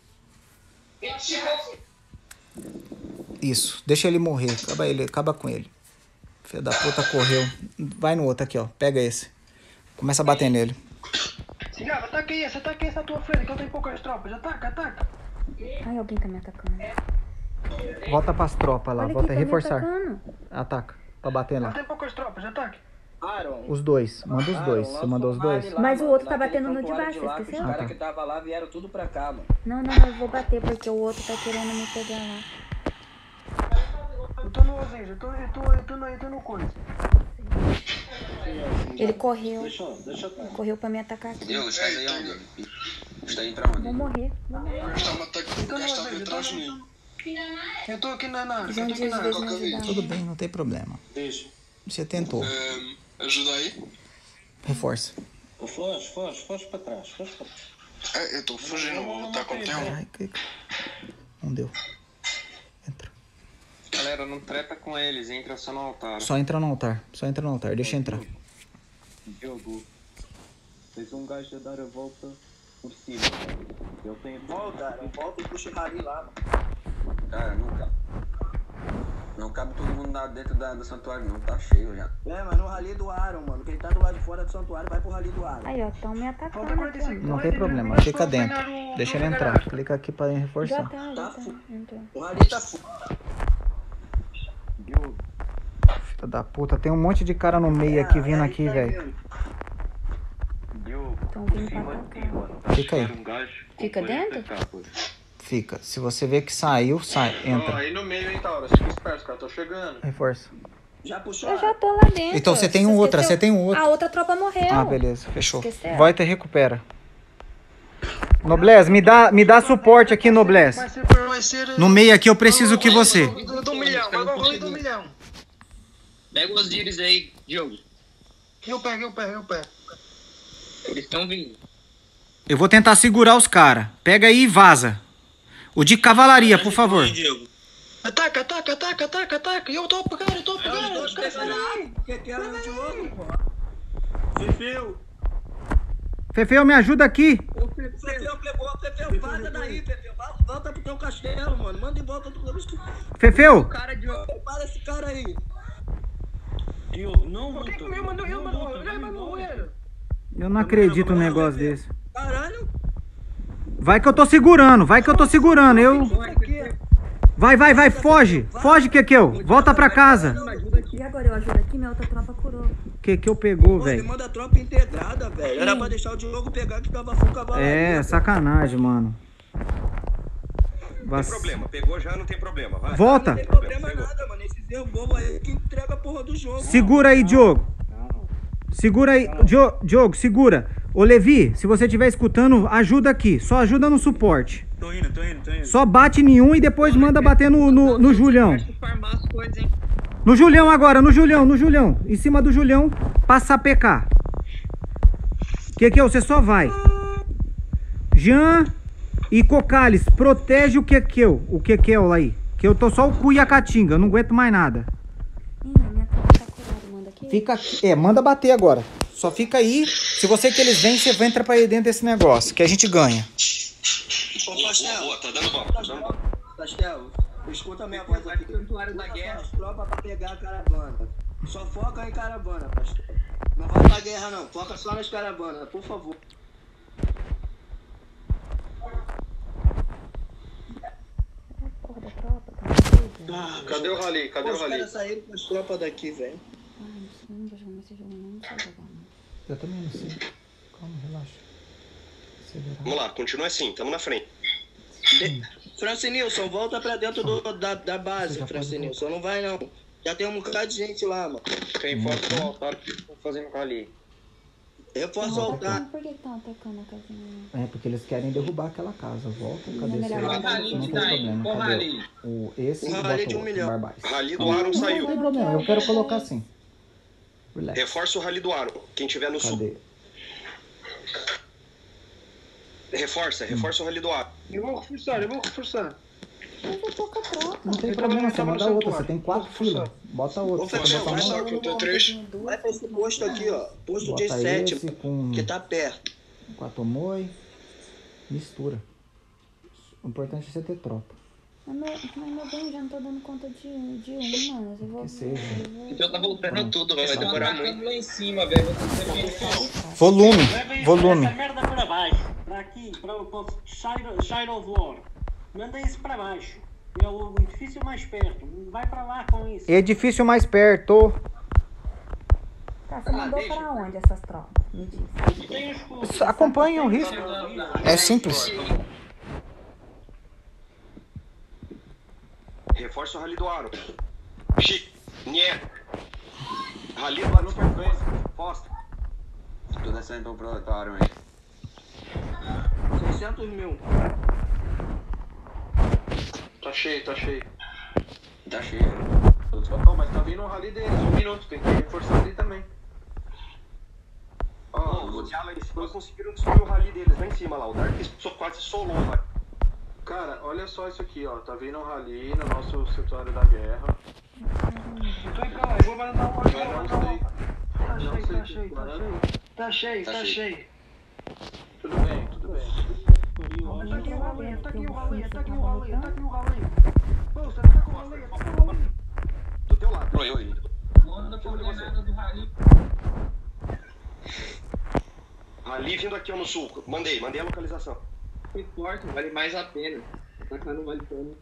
A: Isso. Deixa ele morrer. Acaba, ele, acaba com ele. Filho da puta correu. Vai no outro aqui, ó. Pega esse. Começa a bater nele.
B: Cigava, ataca esse, ataca esse à tua frente, que eu tenho poucas tropas. Ataca, ataca.
G: Ai, alguém tá me atacando.
A: Volta pras tropas lá.
G: Olha
A: Volta a
G: aqui, tá me
A: reforçar.
G: atacando.
A: Ataca. Pra bater
B: Eu
A: lá.
B: tenho poucas tropas, ataque.
C: Aaron.
A: Os dois. Manda os dois. Você mandou os dois?
G: Mas o outro tá batendo no de baixo,
C: Os
G: esqueceu?
C: caras que tava lá vieram tudo pra cá, mano.
G: Não, não, eu vou bater porque o outro tá querendo me pegar lá.
B: Eu tô no Osiris, eu tô, eu tô, eu tô, no, eu tô no coisa.
G: Ele correu.
M: Deixa eu, deixa eu...
G: Correu pra me atacar aqui.
J: Eu, sai daí onde? Está aí pra onde?
G: Vou morrer, vou morrer.
B: Eu tô aqui na nave.
G: João Dias veio me ajudar.
A: Tudo bem, não tem problema.
B: Deixa.
A: Você tentou.
K: É, ajuda aí.
A: Reforça.
M: Foge, foge, foge pra trás, foge pra trás.
K: É, eu tô fugindo, vou lutar com o Theo.
A: Ai, que... Não deu.
E: Galera, não treta com eles, entra só no altar.
A: Só entra no altar. Só entra no altar. Deixa entrar.
N: Diogo, fez um gajo a dar a volta por cima. Eu tenho
C: Volta, volta e puxa o rali lá, mano.
J: Cara, não cabe. Não cabe todo mundo lá dentro da, do santuário, não. Tá cheio já.
C: É, mas no rali do Aaron, mano. Quem tá do lado de fora do santuário vai pro rali do Aaron.
G: Aí, ó, estão me atacando aqui, ó.
A: Não tem problema. Fica dentro. Deixa ele entrar. Clica aqui pra
G: Já
A: reforçar.
G: tá, já tá. Entrou.
C: O rali tá fora.
A: Filha da puta. Tem um monte de cara no meio aqui vindo aqui, velho.
G: Estão vindo pra atacar.
A: Fica aí.
G: Fica dentro?
A: Fica. Se você vê que saiu, sai.
F: Ó,
A: Entra.
F: aí no meio, hein, Taura. Fica esperto, os caras estão chegando.
A: Reforça.
C: Já puxou?
G: Eu já tô lá dentro.
A: Então você tem um outra. Você tem um outro.
G: A outra tropa morreu.
A: Ah, beleza. Fechou.
G: Esqueceu?
A: Volta e recupera. Noblesse, me dá, me dá suporte aqui, Noblesse. No meio aqui eu preciso que você.
B: Do milhão, vai com do milhão.
H: Pega os Osiris aí, Diogo.
B: Eu pego, eu pego, eu pego.
H: Eles estão vindo.
A: Eu vou tentar segurar os caras. Pega aí e vaza. O de cavalaria, por favor.
B: Ataca, ataca, ataca, ataca, ataca. Eu tô pegando, eu tô pegando. Os caras saem.
C: Que que era o Diogo, pô? Fefeu.
A: Fefeu, me ajuda aqui.
C: Fefeu pegou, Fefeu, vaza daí, Fefeu. Volta pro teu castelo, mano. Manda em volta do
A: Fefeu.
C: cara, Diogo. Para esse cara aí.
M: Diogo, não luta.
B: Por que que eu mando eu, mano? Eu já vai morrer.
A: Eu não acredito num negócio desse.
C: Caralho.
A: Vai que eu tô segurando, vai que eu tô segurando. Eu... Vai, vai, vai, foge. Foge, Kekeu. Volta pra casa.
G: E agora eu ajudo aqui, minha outra tropa curou.
A: Kekeu pegou,
C: Pô, ele
A: velho.
C: manda a tropa integrada, velho. Era pra deixar o Diogo pegar que tava full cavalaria.
A: É, sacanagem, mano.
D: Não tem problema, pegou já, não tem problema. Vai.
A: Volta.
C: Não tem problema nada, mano. Esses erros bobos aí que entrega a porra do jogo.
A: Segura aí, Diogo. Segura aí. Dio- Diogo, segura. Ô, Levi, se você estiver escutando, ajuda aqui. Só ajuda no suporte.
L: Tô indo, tô indo, tô indo.
A: Só bate em um e depois manda bater no, no, no Julião.
H: Farmar as coisas, hein?
A: No Julião agora, no Julião, no Julião. Em cima do Julião, passa a P K. Que que é? Você só vai. Jean e Cocales, protege o que que eu, o que que eu lá aí. Que eu tô só o cu e a catinga, eu não aguento mais nada.
G: Ih, minha tropa tá curada, manda aqui.
A: Fica aqui. É, manda bater agora. Só fica aí. Se você que eles vêm, você entra pra aí dentro desse negócio, que a gente ganha.
C: Ô,
D: Boa,
C: Pastel.
D: boa, tá dando bom, tá dando bom.
C: Pastel, escuta a minha voz aqui.
H: Santuário da guerra.
C: As tropas pra pegar a caravana. Só foca em caravana, Pastel. Não vai pra guerra, não. Foca só nas caravanas, por favor.
G: Porra da tropa, tá
C: Ah,
F: Cadê o rali? Cadê
C: Pô,
F: o
C: os
F: rali?
C: caras saíram com as tropas daqui, velho.
G: Ai, eu não vou jogar esse jogo, não, não sei jogar, não.
A: Eu também não sei. Calma, relaxa.
D: Vamos lá, continua assim, tamo na frente.
C: De... Francinilson, volta pra dentro do, da, da base, Francinilson. Não vai, não. Já tem um bocado de gente lá, mano.
E: Reforça o altar que estão fazendo ali.
C: Reforça o altar.
G: Por que estão atacando a casinha?
A: É, porque eles querem derrubar aquela casa. Volta, cadê
G: Não,
A: esse?
G: melhor
A: Não
G: mandar
A: tem
G: ali,
H: tá aí.
A: problema,
H: Qual
A: cadê?
H: rali?
A: O, esse
C: Um
A: e
C: rali
A: bota
C: de
A: o
C: um
A: outro,
C: milhão.
A: Barbais.
D: Rali do
A: Não,
D: Aaron
A: não
D: saiu.
A: tem problema, eu quero colocar assim. Relax.
D: Reforça o rali do Aaron, quem tiver no sul.
A: Cadê?
D: Reforça, reforça o rali do Aaron.
B: Eu vou reforçar, eu vou reforçar.
G: Mas eu tô com a tropa.
A: Não tem
B: Eu
A: problema,
B: tava-
A: você
B: tava
A: manda
B: no
A: outra.
B: santuário.
A: Você tem quatro
B: Vou
A: filas.
B: forçar.
A: Bota outra.
C: Ô,
A: Você
C: Fefel,
A: bota
C: vai
A: uma-
C: só
K: que eu tô três.
C: Vai pra esse posto aqui, ó. Posto
A: Bota
C: de sete,
A: esse com,
C: que tá perto.
A: com a Tomoe. Mistura. O importante é você ter tropa.
G: Mas meu, mas meu bem, já não tô dando conta de, de uma. Eu vou.
A: Que seja.
G: eu vou-
H: Então tá voltando tudo, vai
A: Tá.
H: demorar muito lá em cima, velho. Vou ter que ter
A: Volume,
M: Leva isso,
A: volume.
M: essa merda para baixo. Para aqui, para o Shire, Shire of War. Manda isso para baixo. É o edifício mais perto. Vai para lá com isso.
A: Edifício mais perto.
G: Tá, você mandou pra onde essas tropas? Me diz.
M: Tem os
A: Acompanha o risco. É simples.
D: Reforça o rali do Aaron. Chi, nhé. Rali do Aaron perto. Posta.
J: Tô descendo pro Aaron aí.
C: Vocês oitocentos mil.
F: Tá cheio, tá cheio.
J: Tá cheio.
F: Ó, mas tá vindo um rally deles, um minuto, tem que reforçar ali também.
D: Ó, oh, os Allies conseguiram destruir o rally deles lá em cima lá. O Dark só quase solou lá.
F: Cara, olha só isso aqui, ó. Tá vindo um rally no nosso setor da guerra.
B: Vem cá, eu vou mandar uma coisa. Tá cheio, tá cheio, tá cheio. Tá cheio, tá cheio.
F: Tudo bem, tudo bem.
B: Tá aqui o rally, tá aqui o rally, tá aqui o rally, tá aqui o rally. Poxa, tá com o rally, tá com o rally.
D: Do teu lado.
I: Oi, oi.
H: Manda coordenada do rally.
D: Rally vindo aqui ó, no sul. Mandei, mandei a localização.
E: Não importa, vale mais a pena. Atacar não vale a pena.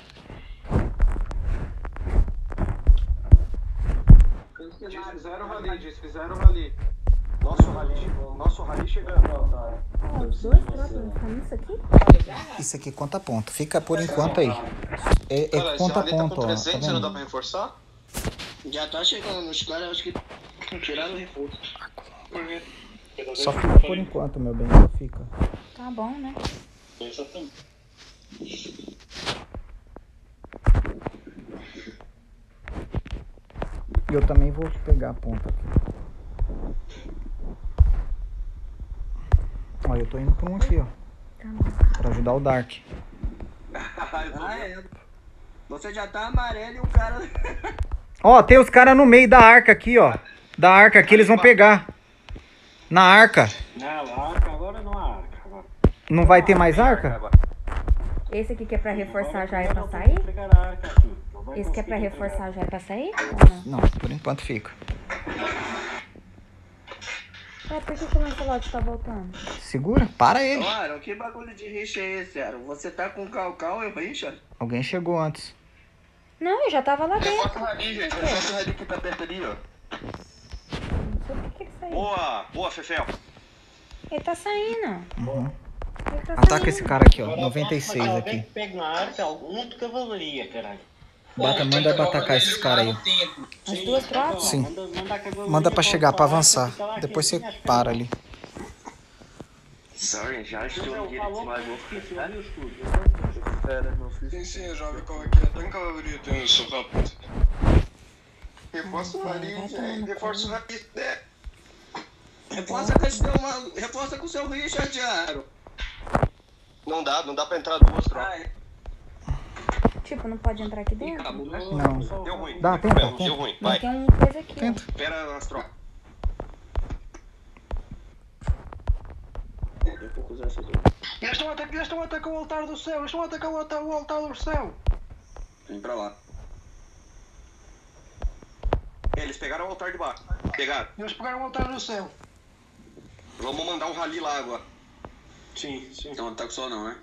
F: Desfizeram o rally, desfizeram o rally.
D: Nosso rally chegou, nosso rally chegando.
G: Ó, os dois tropas estão nisso aqui?
A: Isso aqui conta ponto. Fica por enquanto aí. É, é
F: Cara,
A: conta
F: esse rally
A: ponto,
F: tá com
A: ó. Tá
F: trezentos, não dá
A: vendo?
F: pra reforçar?
C: Já tá chegando, os caras acho que tiraram o reforço. Por quê?
A: Só fica por enquanto, meu bem. Só fica.
G: Tá bom, né?
A: E eu também vou pegar a ponta aqui. Ó, eu tô indo pra um aqui, ó.
G: Tá bom.
A: Pra ajudar o Dark.
C: Ah, é. Você já tá amarelo e o cara...
A: Ó, tem os caras no meio da arca aqui, ó. Da arca aqui, eles vão pegar. Na arca.
M: Não, a arca agora não há arca. Agora.
A: Não vai ter mais arca?
G: Esse aqui que é pra reforçar já é pra sair?
M: Pegar a arca aqui. Não vai
G: Esse que é pra
M: conseguir
G: reforçar já é pra sair? Ou não?
A: Não, por enquanto fica.
G: É, por que que o Lancelot tá voltando?
A: Segura, para ele.
C: Claro, que bagulho de rixa é esse, Aaron? Você tá com Calcal e rixa?
A: Alguém chegou antes.
G: Não, eu já tava lá dentro.
I: Reforça o rally, gente. Reforça o rally que tá perto ali, ó.
G: Não sei por que que ele saiu.
D: Boa, boa, Fefel.
G: Ele tá saindo.
A: Uhum.
G: Ele tá
A: Ataca
G: saindo.
A: esse cara aqui, ó. noventa e seis
M: Alguém
A: aqui.
M: que pegue na arca, algum de cavalaria, caralho.
A: Bata, manda pra atacar esses caras aí.
G: As duas tropas?
A: Sim.
M: Manda, manda, a cavalaria
A: Manda pra chegar, pra
M: arca,
A: avançar.
M: fica lá aqui,
A: Depois você
M: assim, acho que-
A: para ali.
J: Sorry, já estou
M: Não,
J: no dia de
M: falou
J: cima.
M: que esqueci, eu vi o escudo.
F: Espera, meu filho.
K: Sim, sim, eu já vi como é que é. Tem cavalaria, tem, eu sou rápido.
I: Reforça o rally, gente. Reforça o rally. né?
C: Reforça com o seu, malu- reforça com o seu Richard, Aaron.
D: Não dá, não dá pra entrar duas tropas.
C: Ah, é.
G: Tipo, não pode entrar aqui dentro?
A: Não.
D: Deu ruim.
A: Dá,
D: Deu
A: tenta,
D: problema,
A: tenta.
D: Deu ruim.
G: Mas
D: Vai.
G: tem um coisa aqui.
A: Tenta.
D: Espera as tropas.
B: Eles estão a atacar, eles estão a atacar o altar do céu, eles estão a atacar o altar, o altar do céu.
J: Vem pra lá.
D: Eles pegaram o altar de baixo. Pegaram.
B: Eles pegaram o altar do céu.
D: Vamos mandar um rally lá agora.
M: Sim, sim.
J: Então não tá com sol não, né?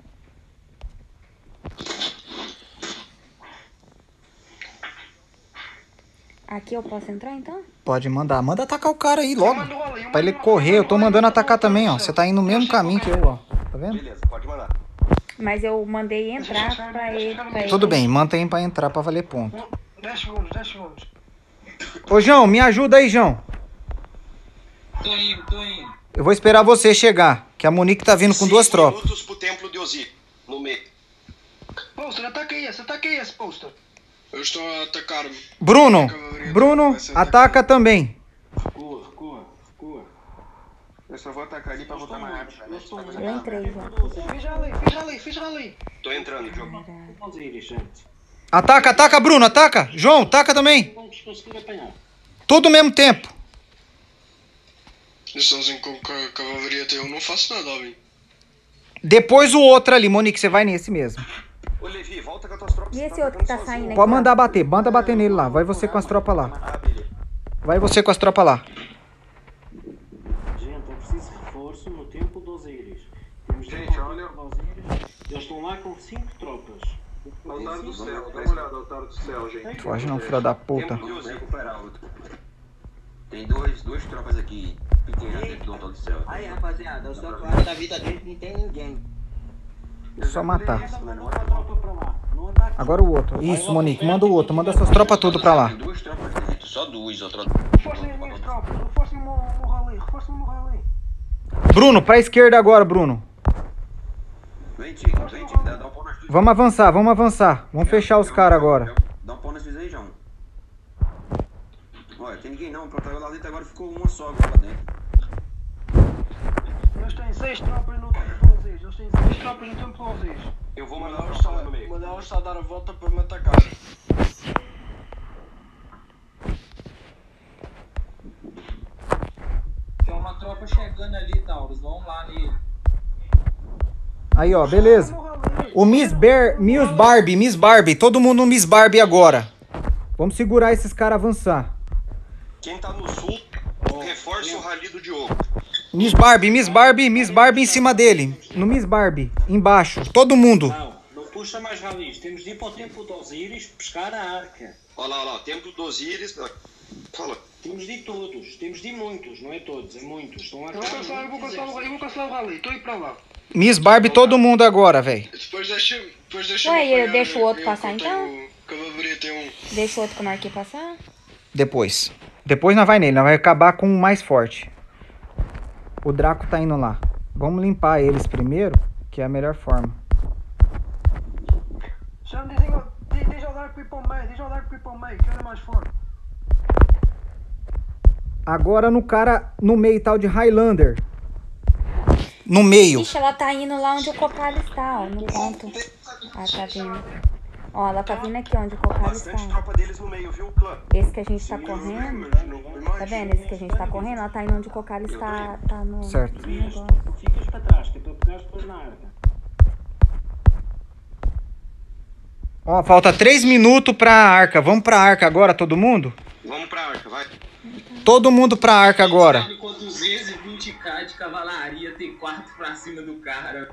G: Aqui eu posso entrar então?
A: Pode mandar. Manda atacar o cara aí logo. Pra ele correr. Eu tô mandando atacar também, ó. Você tá indo no mesmo caminho que eu, ó. Tá vendo?
D: Beleza, pode mandar.
G: Mas eu mandei entrar pra ele. Pra ele.
A: Tudo bem, mantém pra entrar pra valer ponto.
B: dez segundos, dez segundos.
A: Ô, João, me ajuda aí, João.
H: Tô indo, tô indo.
A: Eu vou esperar você chegar, que a Monique tá vindo com duas
D: Cinco
A: tropas.
D: minutos pro templo de Ozir. No meio.
B: Poster, ataca esse, ataca esse, Poster.
K: Eu estou a atacar-me.
A: Bruno, Bruno, ataca também.
M: Corra, corra, corra.
J: Eu só vou atacar ali pra voltar mais rápido. Cara.
G: Eu entrei já.
B: Fiz rally, fiz rally, fiz rally.
D: Tô entrando, Diogo.
M: Vamos ir, gente.
A: Ataca, ataca, Bruno, ataca. João, ataca também.
M: Vamos conseguir apanhar.
A: Tudo ao mesmo tempo.
K: Eles estão assim com ca- cavalaria até eu não faço nada, homem.
A: Depois o outro ali, Monique, você vai nesse mesmo.
D: Ô, Levi, volta com as tuas tropas.
G: E
D: você
G: esse outro que tá
D: atacando
G: saindo
D: sozinho.
G: aqui?
A: Pode mandar bater, manda bater nele lá. Vai você com as tropas lá.
D: Ah, beleza.
A: Vai você com as tropas lá.
M: Gente, eu preciso de reforço no tempo dos Íris. Temos de
F: Gente,
M: ir ao
F: olha-
M: tempo dos Íris. Eles estão lá com cinco tropas.
F: Altar do céu, dá uma olhada, altar do céu, gente.
A: Foge não, filho da puta.
J: Vamos recuperar outro. Tem dois, duas tropas aqui pequenas dentro do altar do céu.
C: Aí, rapaziada, o santuário da vida dele não tem ninguém.
A: Só matar.
M: Manda outra tropa pra lá. Não anda aqui.
A: Agora o outro. Isso, Monique, manda o outro. Manda suas tropas tudo pra lá.
J: Tem duas tropas dentro, só duas, outra.
B: Reforcem as minhas tropas, reforcem no, no rally, reforcem no rally.
A: Bruno, pra esquerda agora, Bruno.
J: Vem, Tique, vem, Tique. Dá, dá um pau nas duas.
A: Vamos avançar, vamos avançar. Vamos fechar os caras agora.
J: Dá um pau nas duas aí, João. Olha, tem ninguém não. Pronto, lá dentro agora ficou uma só agora lá dentro.
B: Eles têm seis tropas no templo Osiris. Eles têm seis tropas no templo Osiris.
D: Eu vou mandar
F: Mandar
D: uma
F: os
D: tropa no meio.
F: mandar os a dar a volta para me atacar.
H: Tem uma tropa chegando ali, Taurus. Vamos lá nele.
A: Aí, ó, beleza. O Miss Bear, Miss Barbie, Miss Barbie. Todo mundo no Miss Barbie agora. Vamos segurar esses caras avançar.
D: Quem tá no sul, reforça o rally do Diogo.
A: Miss Barbie, Miss Barbie, Miss Barbie em cima dele. No Miss Barbie, embaixo. Todo mundo.
M: Não, não puxa mais ralis. Temos de ir para o templo de Osíris pescar a arca.
D: Olha lá, olha lá, templo do Osíris. Fala.
M: Temos de ir todos. Temos de ir muitos, não é todos, é muitos. Estão a
B: Eu vou cancelar, eu vou cancelar, o- eu vou cancelar o rally. Estou a ir para lá.
A: Miss Barbie, todo mundo agora, velho.
K: Depois deixa, depois deixa
G: Ué, eu
K: apanhar,
G: deixo o outro
K: eu
G: passar,
K: que eu
G: então?
K: tenho Cavalaria tem um.
G: Deixa o outro que eu marquei passar?
A: Depois. Depois nós vai nele, nós vai acabar com o mais forte. O Draco tá indo lá. Vamos limpar eles primeiro, que é a melhor forma.
B: Já me dizem, ó, di- diz ao Dark ir para o meio, diz ao Dark ir para o meio, que era mais forte.
A: Agora no cara, no meio, tal de Highlander. No meio.
G: Ixi, ela tá indo lá onde o Cocalho está, ó, no ponto. Ah, tá vindo. Ó, ela tá vindo aqui onde o Cocalho está.
D: Bastante tropa deles no meio, viu, clã?
G: Esse que a gente tá correndo, tá vendo? Esse que a gente tá correndo, ela tá indo onde o Cocalho está, tá no,
A: Certo.
G: no negócio.
M: Ficas para trás, que é para pegar depois na arca.
A: Ó, falta três minutos pra arca. Vamos pra arca agora, todo mundo?
D: Vamos pra arca, vai.
A: Todo mundo pra arca agora.
H: Sabe com duzentos e vinte k de cavalaria tem quatro pra cima do cara.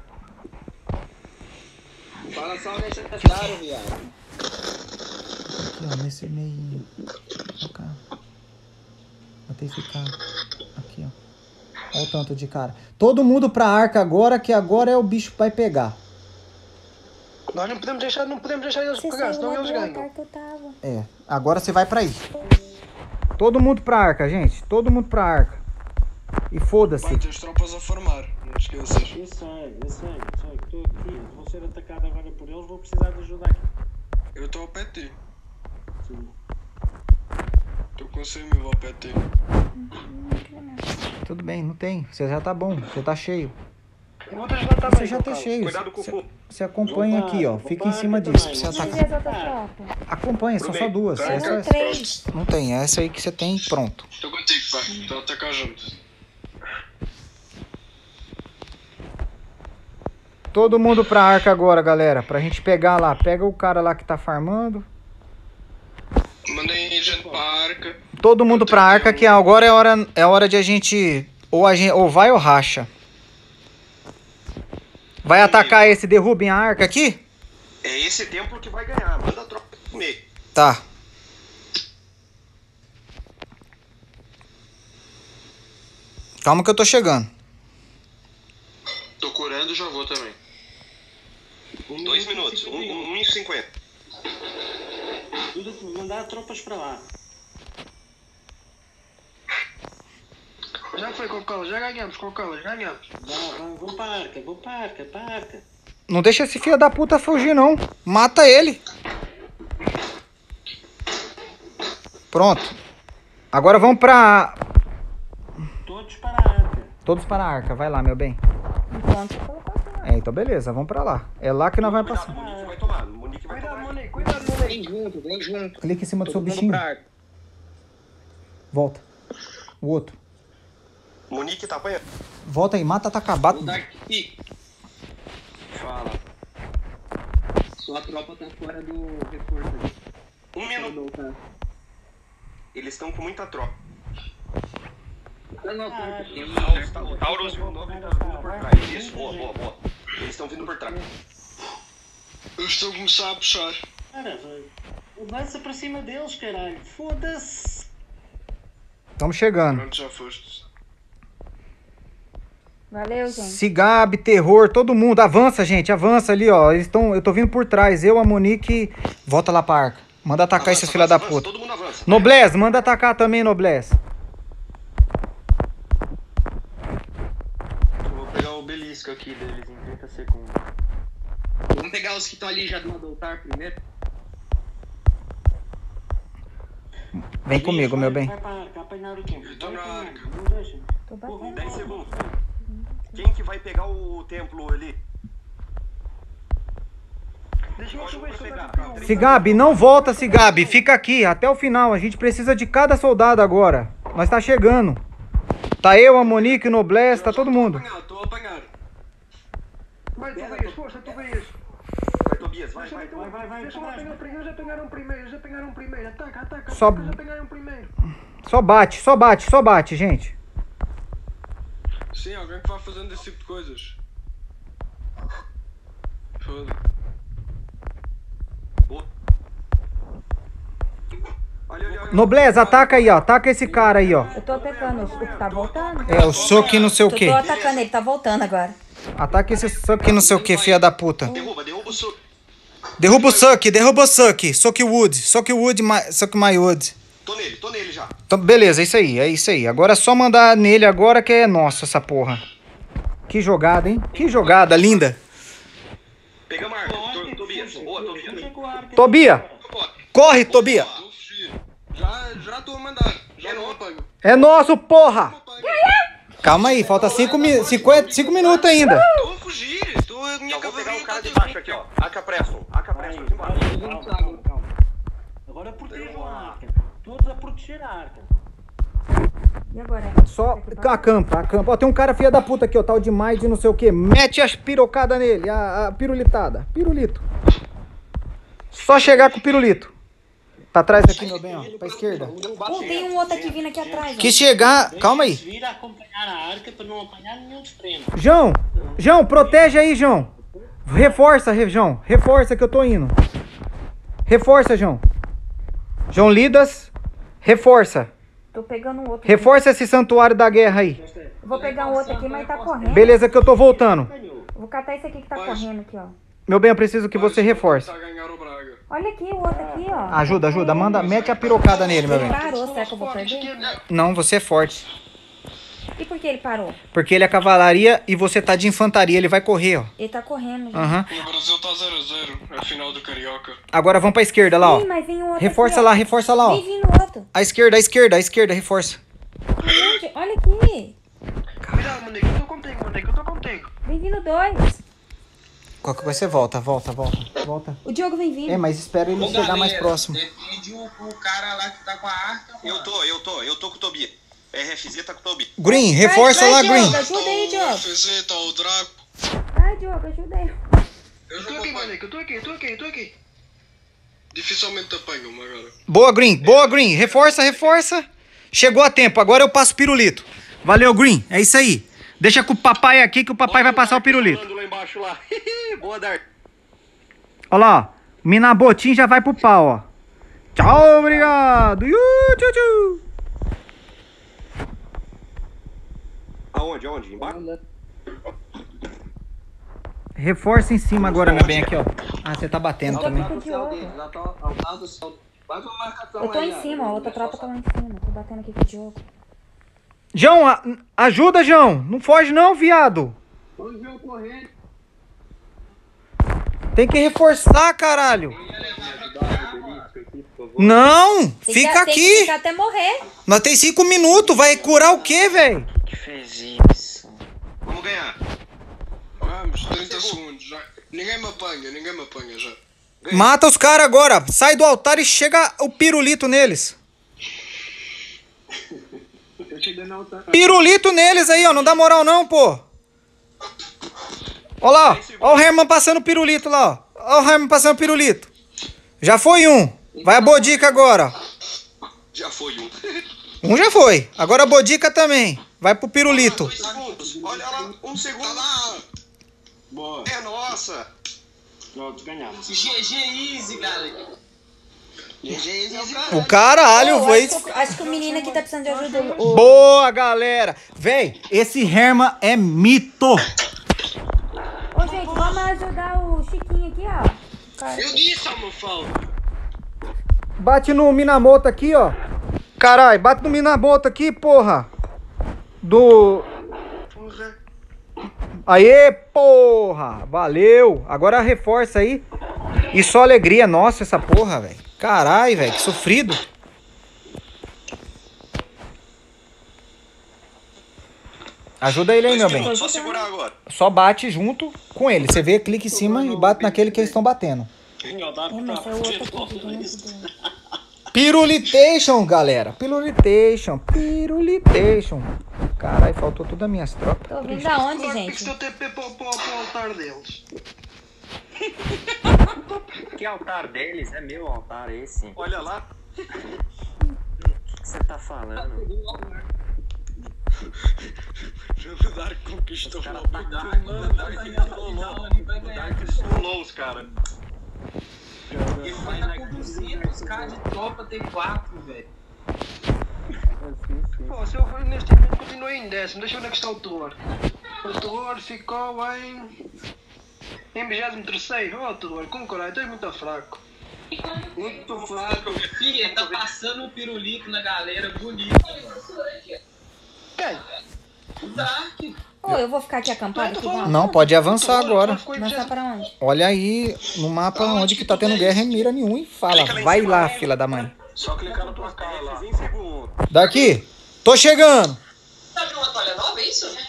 C: Fala só necessário, viado.
A: Aqui, ó, nesse meio. Cá. Até ficar aqui, ó. Olha o tanto de cara. Todo mundo pra arca agora, que agora é o bicho que vai pegar.
B: Nós não podemos deixar, não podemos deixar eles
G: Você
B: pegar,
G: saiu
B: senão
G: lá
B: eles
G: do
B: ganham.
G: lugar que eu tava.
A: É, agora você vai pra aí. Todo mundo pra arca, gente. Todo mundo pra arca. E foda-se.
K: Vai ter as tropas a formar, não te esqueças.
M: Eu sei, eu sei, eu sei que estou aqui. Vou ser atacado agora por eles, vou precisar de ajuda aqui.
K: Eu estou ao pé de ti.
M: Sim.
K: Estou com cem mil ao pé de ti.
A: Tudo bem, não tem. Você já tá bom, você tá cheio.
B: Eu vou te ajudar também.
A: Você já tá cheio.
D: Cuidado com o
A: Você,
D: fogo.
A: você acompanha
M: Vou
A: aqui, ó.
M: para,
A: Fica
M: vou
A: em cima
M: para
A: disso pra
M: também.
A: você
G: E
A: atacar.
G: as outras tropas?
A: Acompanha, são só duas.
K: Eram
A: Essa é-
G: três.
A: Não tem, é essa aí que você tem e pronto.
K: Estou contigo, pá. Estou a atacar junto.
A: Todo mundo pra arca agora, galera. Pra gente pegar lá. Pega o cara lá que tá farmando.
K: Mandei gente para a arca.
A: Todo mundo pra arca, que agora é hora, é hora de a gente ou, a gente. ou vai ou racha. Vai atacar esse, derrubem a arca aqui?
D: É esse templo que vai ganhar. Manda a tropa no meio.
A: Tá. Calma que eu tô chegando.
K: Tô curando e já vou também.
D: Dois minutos. Um, um, um e cinquenta.
M: Tudo que mandar tropas para lá.
B: Já foi, Cocala, já ganhamos, Cocala, já ganhamos.
M: Vá, vá, vamos para a arca, vamos para a arca, para a arca.
A: Não deixa esse filho da puta fugir, não. Mata ele. Pronto. Agora vamos pra...
M: Todos para a arca.
A: Todos para a arca. Vai lá, meu bem.
G: Enquanto você colocou aqui.
A: É, então beleza. Vamos pra lá. É lá que nós vamos
D: Cuidado,
A: passar.
D: Monique vai tomar. Monique vai
B: Cuidado,
D: tomar.
B: Monique, cuidado, Monique.
C: Vem junto, vem junto.
A: Clica em cima do seu
C: Todo mundo
A: bichinho.
C: pra arca.
A: Volta. O outro.
D: Monique tá apanhando.
A: Volta aí. Mata, tá acabado.
E: Vou dar aqui. Fala. Sua tropa tá fora do reforço ali.
D: Um minuto.
E: Não, tá.
D: Eles estão com muita tropa.
E: Não, não, tá. Tem um
D: Tá, o Taurus e o Nobre tá vindo por trás. Isso, boa, boa, boa. Eles estão vindo por trás.
K: Eu estou a começar a puxar.
M: Cara, velho. Lança para cima deles, caralho. Foda-se.
A: Estamos chegando.
K: Pronto, já foste.
G: Valeu, gente.
A: Cigab, terror, todo mundo. Avança, gente. Avança ali, ó. Eles estão. Eu tô vindo por trás. Eu, a Monique. Volta lá pra arca. Manda atacar
D: Avança,
A: esses filha da
D: avança,
A: puta.
D: todo mundo avança.
A: Noblesse, manda atacar também, Noblesse.
E: Eu vou pegar o obelisco aqui deles em trinta segundos.
C: Vamos pegar os que estão ali já do lado do altar primeiro.
A: Vem comigo, meu bem.
M: Vai pra arca, apanhar o tempo.
D: Tô na arca.
M: Não deixa.
G: Tô batendo.
D: dez segundos. Quem que vai pegar o templo ali? Deixa eu ver se eu pegar.
A: Cigabe, não volta, Cigabe. Fica aqui até o final. A gente precisa de cada soldado agora. Nós tá chegando. Tá eu, a Monique, o Noblesse, tá todo mundo.
F: Tô apanhado.
B: Vai, Tobias, força, Tobias.
D: Vai, Tobias, vai, vai,
M: Vai, vai, vai.
B: Deixa eu pegar primeiro, já pegaram primeiro, já pegaram primeiro. Ataca, ataca,
A: Só-
B: ataca, já pegaram primeiro.
A: Só bate, só bate, só bate, gente.
K: Sim, alguém que vai fazendo esse tipo de coisas. Foda.
D: Olha, olha, olha.
A: Noblesse, ataca aí, ó. Ataca esse cara aí, ó.
G: Eu tô atacando. O que tá voltando?
A: É, o soque não sei o
G: Eu
A: quê.
G: tô atacando ele, tá voltando agora.
A: Ataca esse soque não sei o quê, filha da puta.
D: Derruba, derruba o seu.
A: Derruba o suck, derruba o suck. Suck wood, suck wood, my, suck my wood.
D: Tô nele, tô nele já.
A: Então, beleza, é isso aí, é isso aí. Agora é só mandar nele agora que é nosso essa porra. Que jogada, hein? Que jogada linda.
D: Pegamos a arca. To- Tobias. Boa, Tobias.
A: Tobia, corre, Tobia.
K: Já, já tô mandando. Já não apanho.
A: É nosso, porra. Calma aí, falta cinco, mi cinquenta, cinco minutos ainda.
K: Tô fugir. Tô minha
D: Só vou pegar
K: cavalaria
D: o cara
K: tá
D: de baixo aqui, ó. Aca Preston. Aca Preston aqui embaixo.
M: Calma, calma, calma. Agora protejam a arca. Todos a proteger a arca.
G: E agora?
A: Só acampa, acampa. Ó, tem um cara filha da puta aqui, ó, tal de mais de não sei o que. Mete as pirocadas nele, a, a pirulitada. Pirulito. Só chegar com o pirulito. Pra trás aqui, meu bem, ó. Pra esquerda.
G: Pô, tem um outro aqui vindo aqui atrás. ó.
A: Que chegar... Calma aí.
M: Vir a acompanhar a arca para não apanhar nenhum dos treinos.
A: João, João, protege aí, João. Reforça, Re- João. Reforça que eu tô indo. Reforça, João. João Lidas, reforça.
G: Tô pegando um outro. aqui.
A: Reforça esse santuário da guerra aí.
G: Eu vou pegar um outro aqui, mas tá correndo.
A: Beleza que eu tô voltando.
G: Eu vou catar esse aqui que tá correndo aqui, ó.
A: Meu bem, eu preciso que você reforce.
G: Olha aqui, o outro aqui, ó.
A: Ajuda, ajuda. Manda, mete a pirocada nele, meu
G: Ele
A: bem.
G: parou, será que eu vou perder?
A: Não, você é forte.
G: E por que ele parou?
A: Porque ele é cavalaria e você tá de infantaria. Ele vai correr, ó.
G: Ele tá correndo, gente.
A: Aham.
K: O Brasil tá zero a zero. É a final do Carioca.
A: Agora vamos pra esquerda lá, ó.
G: Ih, mas vem um outro
A: Reforça
G: aqui, ó.
A: lá, reforça lá, ó.
G: Vem vindo outro.
A: A esquerda, a esquerda, a esquerda, reforça.
G: Gente, olha aqui.
B: Cuidado, Monique, eu tô contigo, Monique, eu tô contigo.
G: Vem vindo dois.
A: Qualquer coisa você volta, volta, volta, volta.
G: O Diogo vem vindo.
A: É, mas espera ele
H: Ô,
A: chegar mais
H: galera,
A: próximo.
H: Depende o, o cara lá que tá com a arca.
D: Eu tô, eu tô, eu tô com o Tobias. R F Z tá com o Tobias.
A: Green, reforça
G: vai,
A: lá,
G: Diogo,
A: Green.
G: ajuda aí, Diogo.
K: F Z, tá o Draco.
G: Vai, Diogo, ajuda aí.
K: Eu
B: Eu tô
K: não
B: aqui,
K: apanho.
B: Monique, eu tô aqui, eu tô aqui, eu tô aqui.
K: Dificilmente apanho, mas agora.
A: Boa, Green, boa, Green. Reforça, reforça. Chegou a tempo, agora eu passo o pirulito. Valeu, Green, é isso aí. Deixa com o papai aqui que o papai vai passar o pirulito.
D: Lá embaixo lá. Boa, Dark.
A: Olha lá, ó. Minabotim já vai pro pau, ó. Tchau, obrigado. Iu, tchu, tchu.
D: Aonde, aonde? Embaixo?
A: Reforça em cima agora, meu bem, aqui, ó. Ah, você tá batendo também.
J: Ao lado do céu dele, lá tá ao lado do céu. Vai pra marcação
G: Eu tô
J: aí,
G: em
J: ó.
G: cima, ó. Outra tropa tá lá em cima. Tô batendo aqui com o Diogo.
A: João, a- ajuda, João. Não foge não, viado.
J: Onde veio correndo?
A: Tem que reforçar, caralho. Não,
G: Tem
A: fica
G: que, Tem que
A: aqui.
G: ficar até morrer.
A: Nós tem cinco minutos, vai curar o quê, velho?
H: Que fez isso?
D: Vamos ganhar.
K: Vamos, trinta segundos já. Ninguém me apanha, ninguém me apanha já.
A: Mata os caras agora. Sai do altar e chega o pirulito neles.
J: Eu cheguei na altar.
A: Pirulito neles aí, ó. Não dá moral não, pô. Ó lá, ó. Ó o Herman passando pirulito lá, ó. Ó o Herman passando pirulito. Já foi um. Vai a Bodica agora.
D: Já foi um.
A: Um já foi. Agora a Bodica também. Vai pro pirulito.
D: Dois segundos. Olha lá, um segundo.
J: Boa.
D: É nossa.
M: Pronto, ganhamos.
H: G G Easy, galera.
D: G G Easy, cara.
A: O caralho,
G: Ô,
A: foi.
G: acho, que, acho que o menino aqui tá precisando de ajuda. O-
A: Boa, galera. Véi, esse Herman é mito.
G: Ô, gente, vamos ajudar o Chiquinho aqui, ó. Cara,
K: Eu disse, almofado.
A: Bate no Minamoto aqui, ó. Caralho, bate no Minamoto aqui, porra. Do... Aê, porra! Valeu! Agora reforça aí. E só alegria. Nossa, essa porra, velho. Caralho, velho. Que sofrido. Ajuda ele aí, meu bem.
I: Só segurar agora.
A: Só bate junto com ele. Você vê, clica em cima e bate naquele que eles estão batendo. Pirulitation, galera. Pirulitation. Pirulitation. Caralho, faltou tudo as minhas tropas.
G: Tô vindo da onde, gente?
B: Tem que ser o T P pro, pro, pro altar deles.
E: Que altar deles? É meu altar esse.
D: Olha lá.
E: O que você tá falando?
D: O Dark conquistou o Dark. O Dark conquistou os caras.
H: Ele vai estar com duzentos k de tropa T quatro, velho.
B: Pô, se eu for neste momento, continuei em décimo. Deixa eu ver onde é que está o Thor. O Thor ficou em... Em vigésimo terceiro. Ó, oh, Thor, com coragem, tu és muito fraco.
H: Muito fraco. Fih, ele tá passando um pirulito na galera, bonito.
B: Quem?
H: O Dark.
G: Ô, eu vou ficar aqui acampado? Aqui,
A: Não, pode avançar agora.
G: Avançar para onde?
A: Olha aí no mapa onde que tá tendo guerra e mira nenhum e fala. Vai lá, filha da mãe.
D: Só clicar no placar lá.
A: Daqui. Tô chegando.
C: Tá de uma toalha nova, é isso?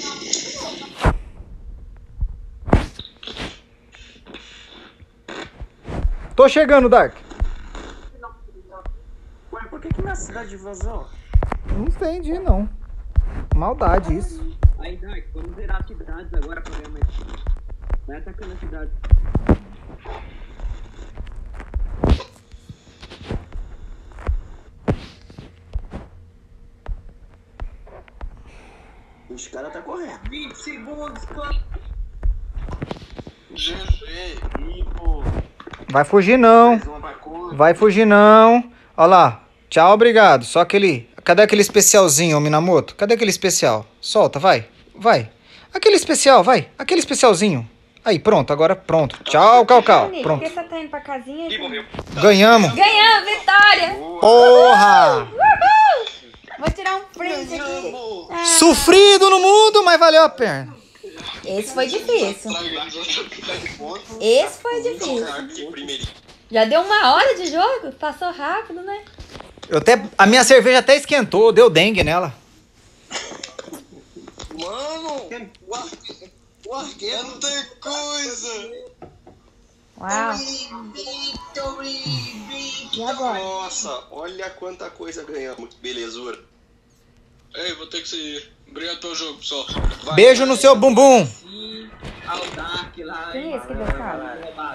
A: Tô chegando, Dark.
E: Ué, por que que minha cidade vazou?
A: Não entendi, não. Maldade isso.
N: Aí, Dark, vamos zerar atividades agora pra ver mais. Vai atacando a cidade.
C: Os caras tá correndo.
H: vinte segundos, pô.
K: G G.
A: Vai fugir não. Vai fugir não. Olha lá. Tchau, obrigado. Só aquele... Cadê aquele especialzinho, ô Minamoto? Cadê aquele especial? Solta, vai. Vai. Aquele especial, vai. Aquele especialzinho. Aí, pronto. Agora pronto. Tchau, Calcal. Pronto.
G: Por que você tá indo pra casinha?
A: Ganhamos.
G: Ganhamos, vitória.
A: Porra.
G: Uhul. Vou tirar um print aqui. Ah.
A: Sofrido no mundo, mas valeu a pena.
G: Esse foi difícil. Esse foi difícil. Já deu uma hora de jogo? Passou rápido, né?
A: Eu até, a minha cerveja até esquentou, deu dengue nela.
C: Mano, o arqueiro, o arqueiro não tem coisa.
G: Uau. E agora?
D: Nossa, olha quanta coisa ganhamos. Belezura.
K: Ei, vou ter que sair. Obrigado pelo jogo, pessoal.
D: Vai,
A: Beijo
D: vai,
A: no seu bumbum.
H: Ao Dark lá.
G: Quem é esse que deu cara?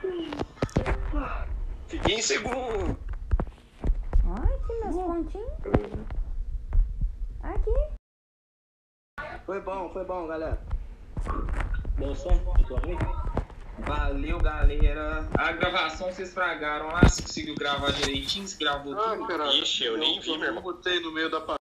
D: Fiquei em segundo.
G: Ai, que meus pontinhos. Aqui.
N: Foi bom, foi bom, galera.
M: Deu certo?
H: Valeu, galera. A gravação vocês estragaram lá. Se conseguiu gravar direitinho, se gravou tudo.
D: Ixi, eu nem vi, meu irmão.
F: Botei no meio da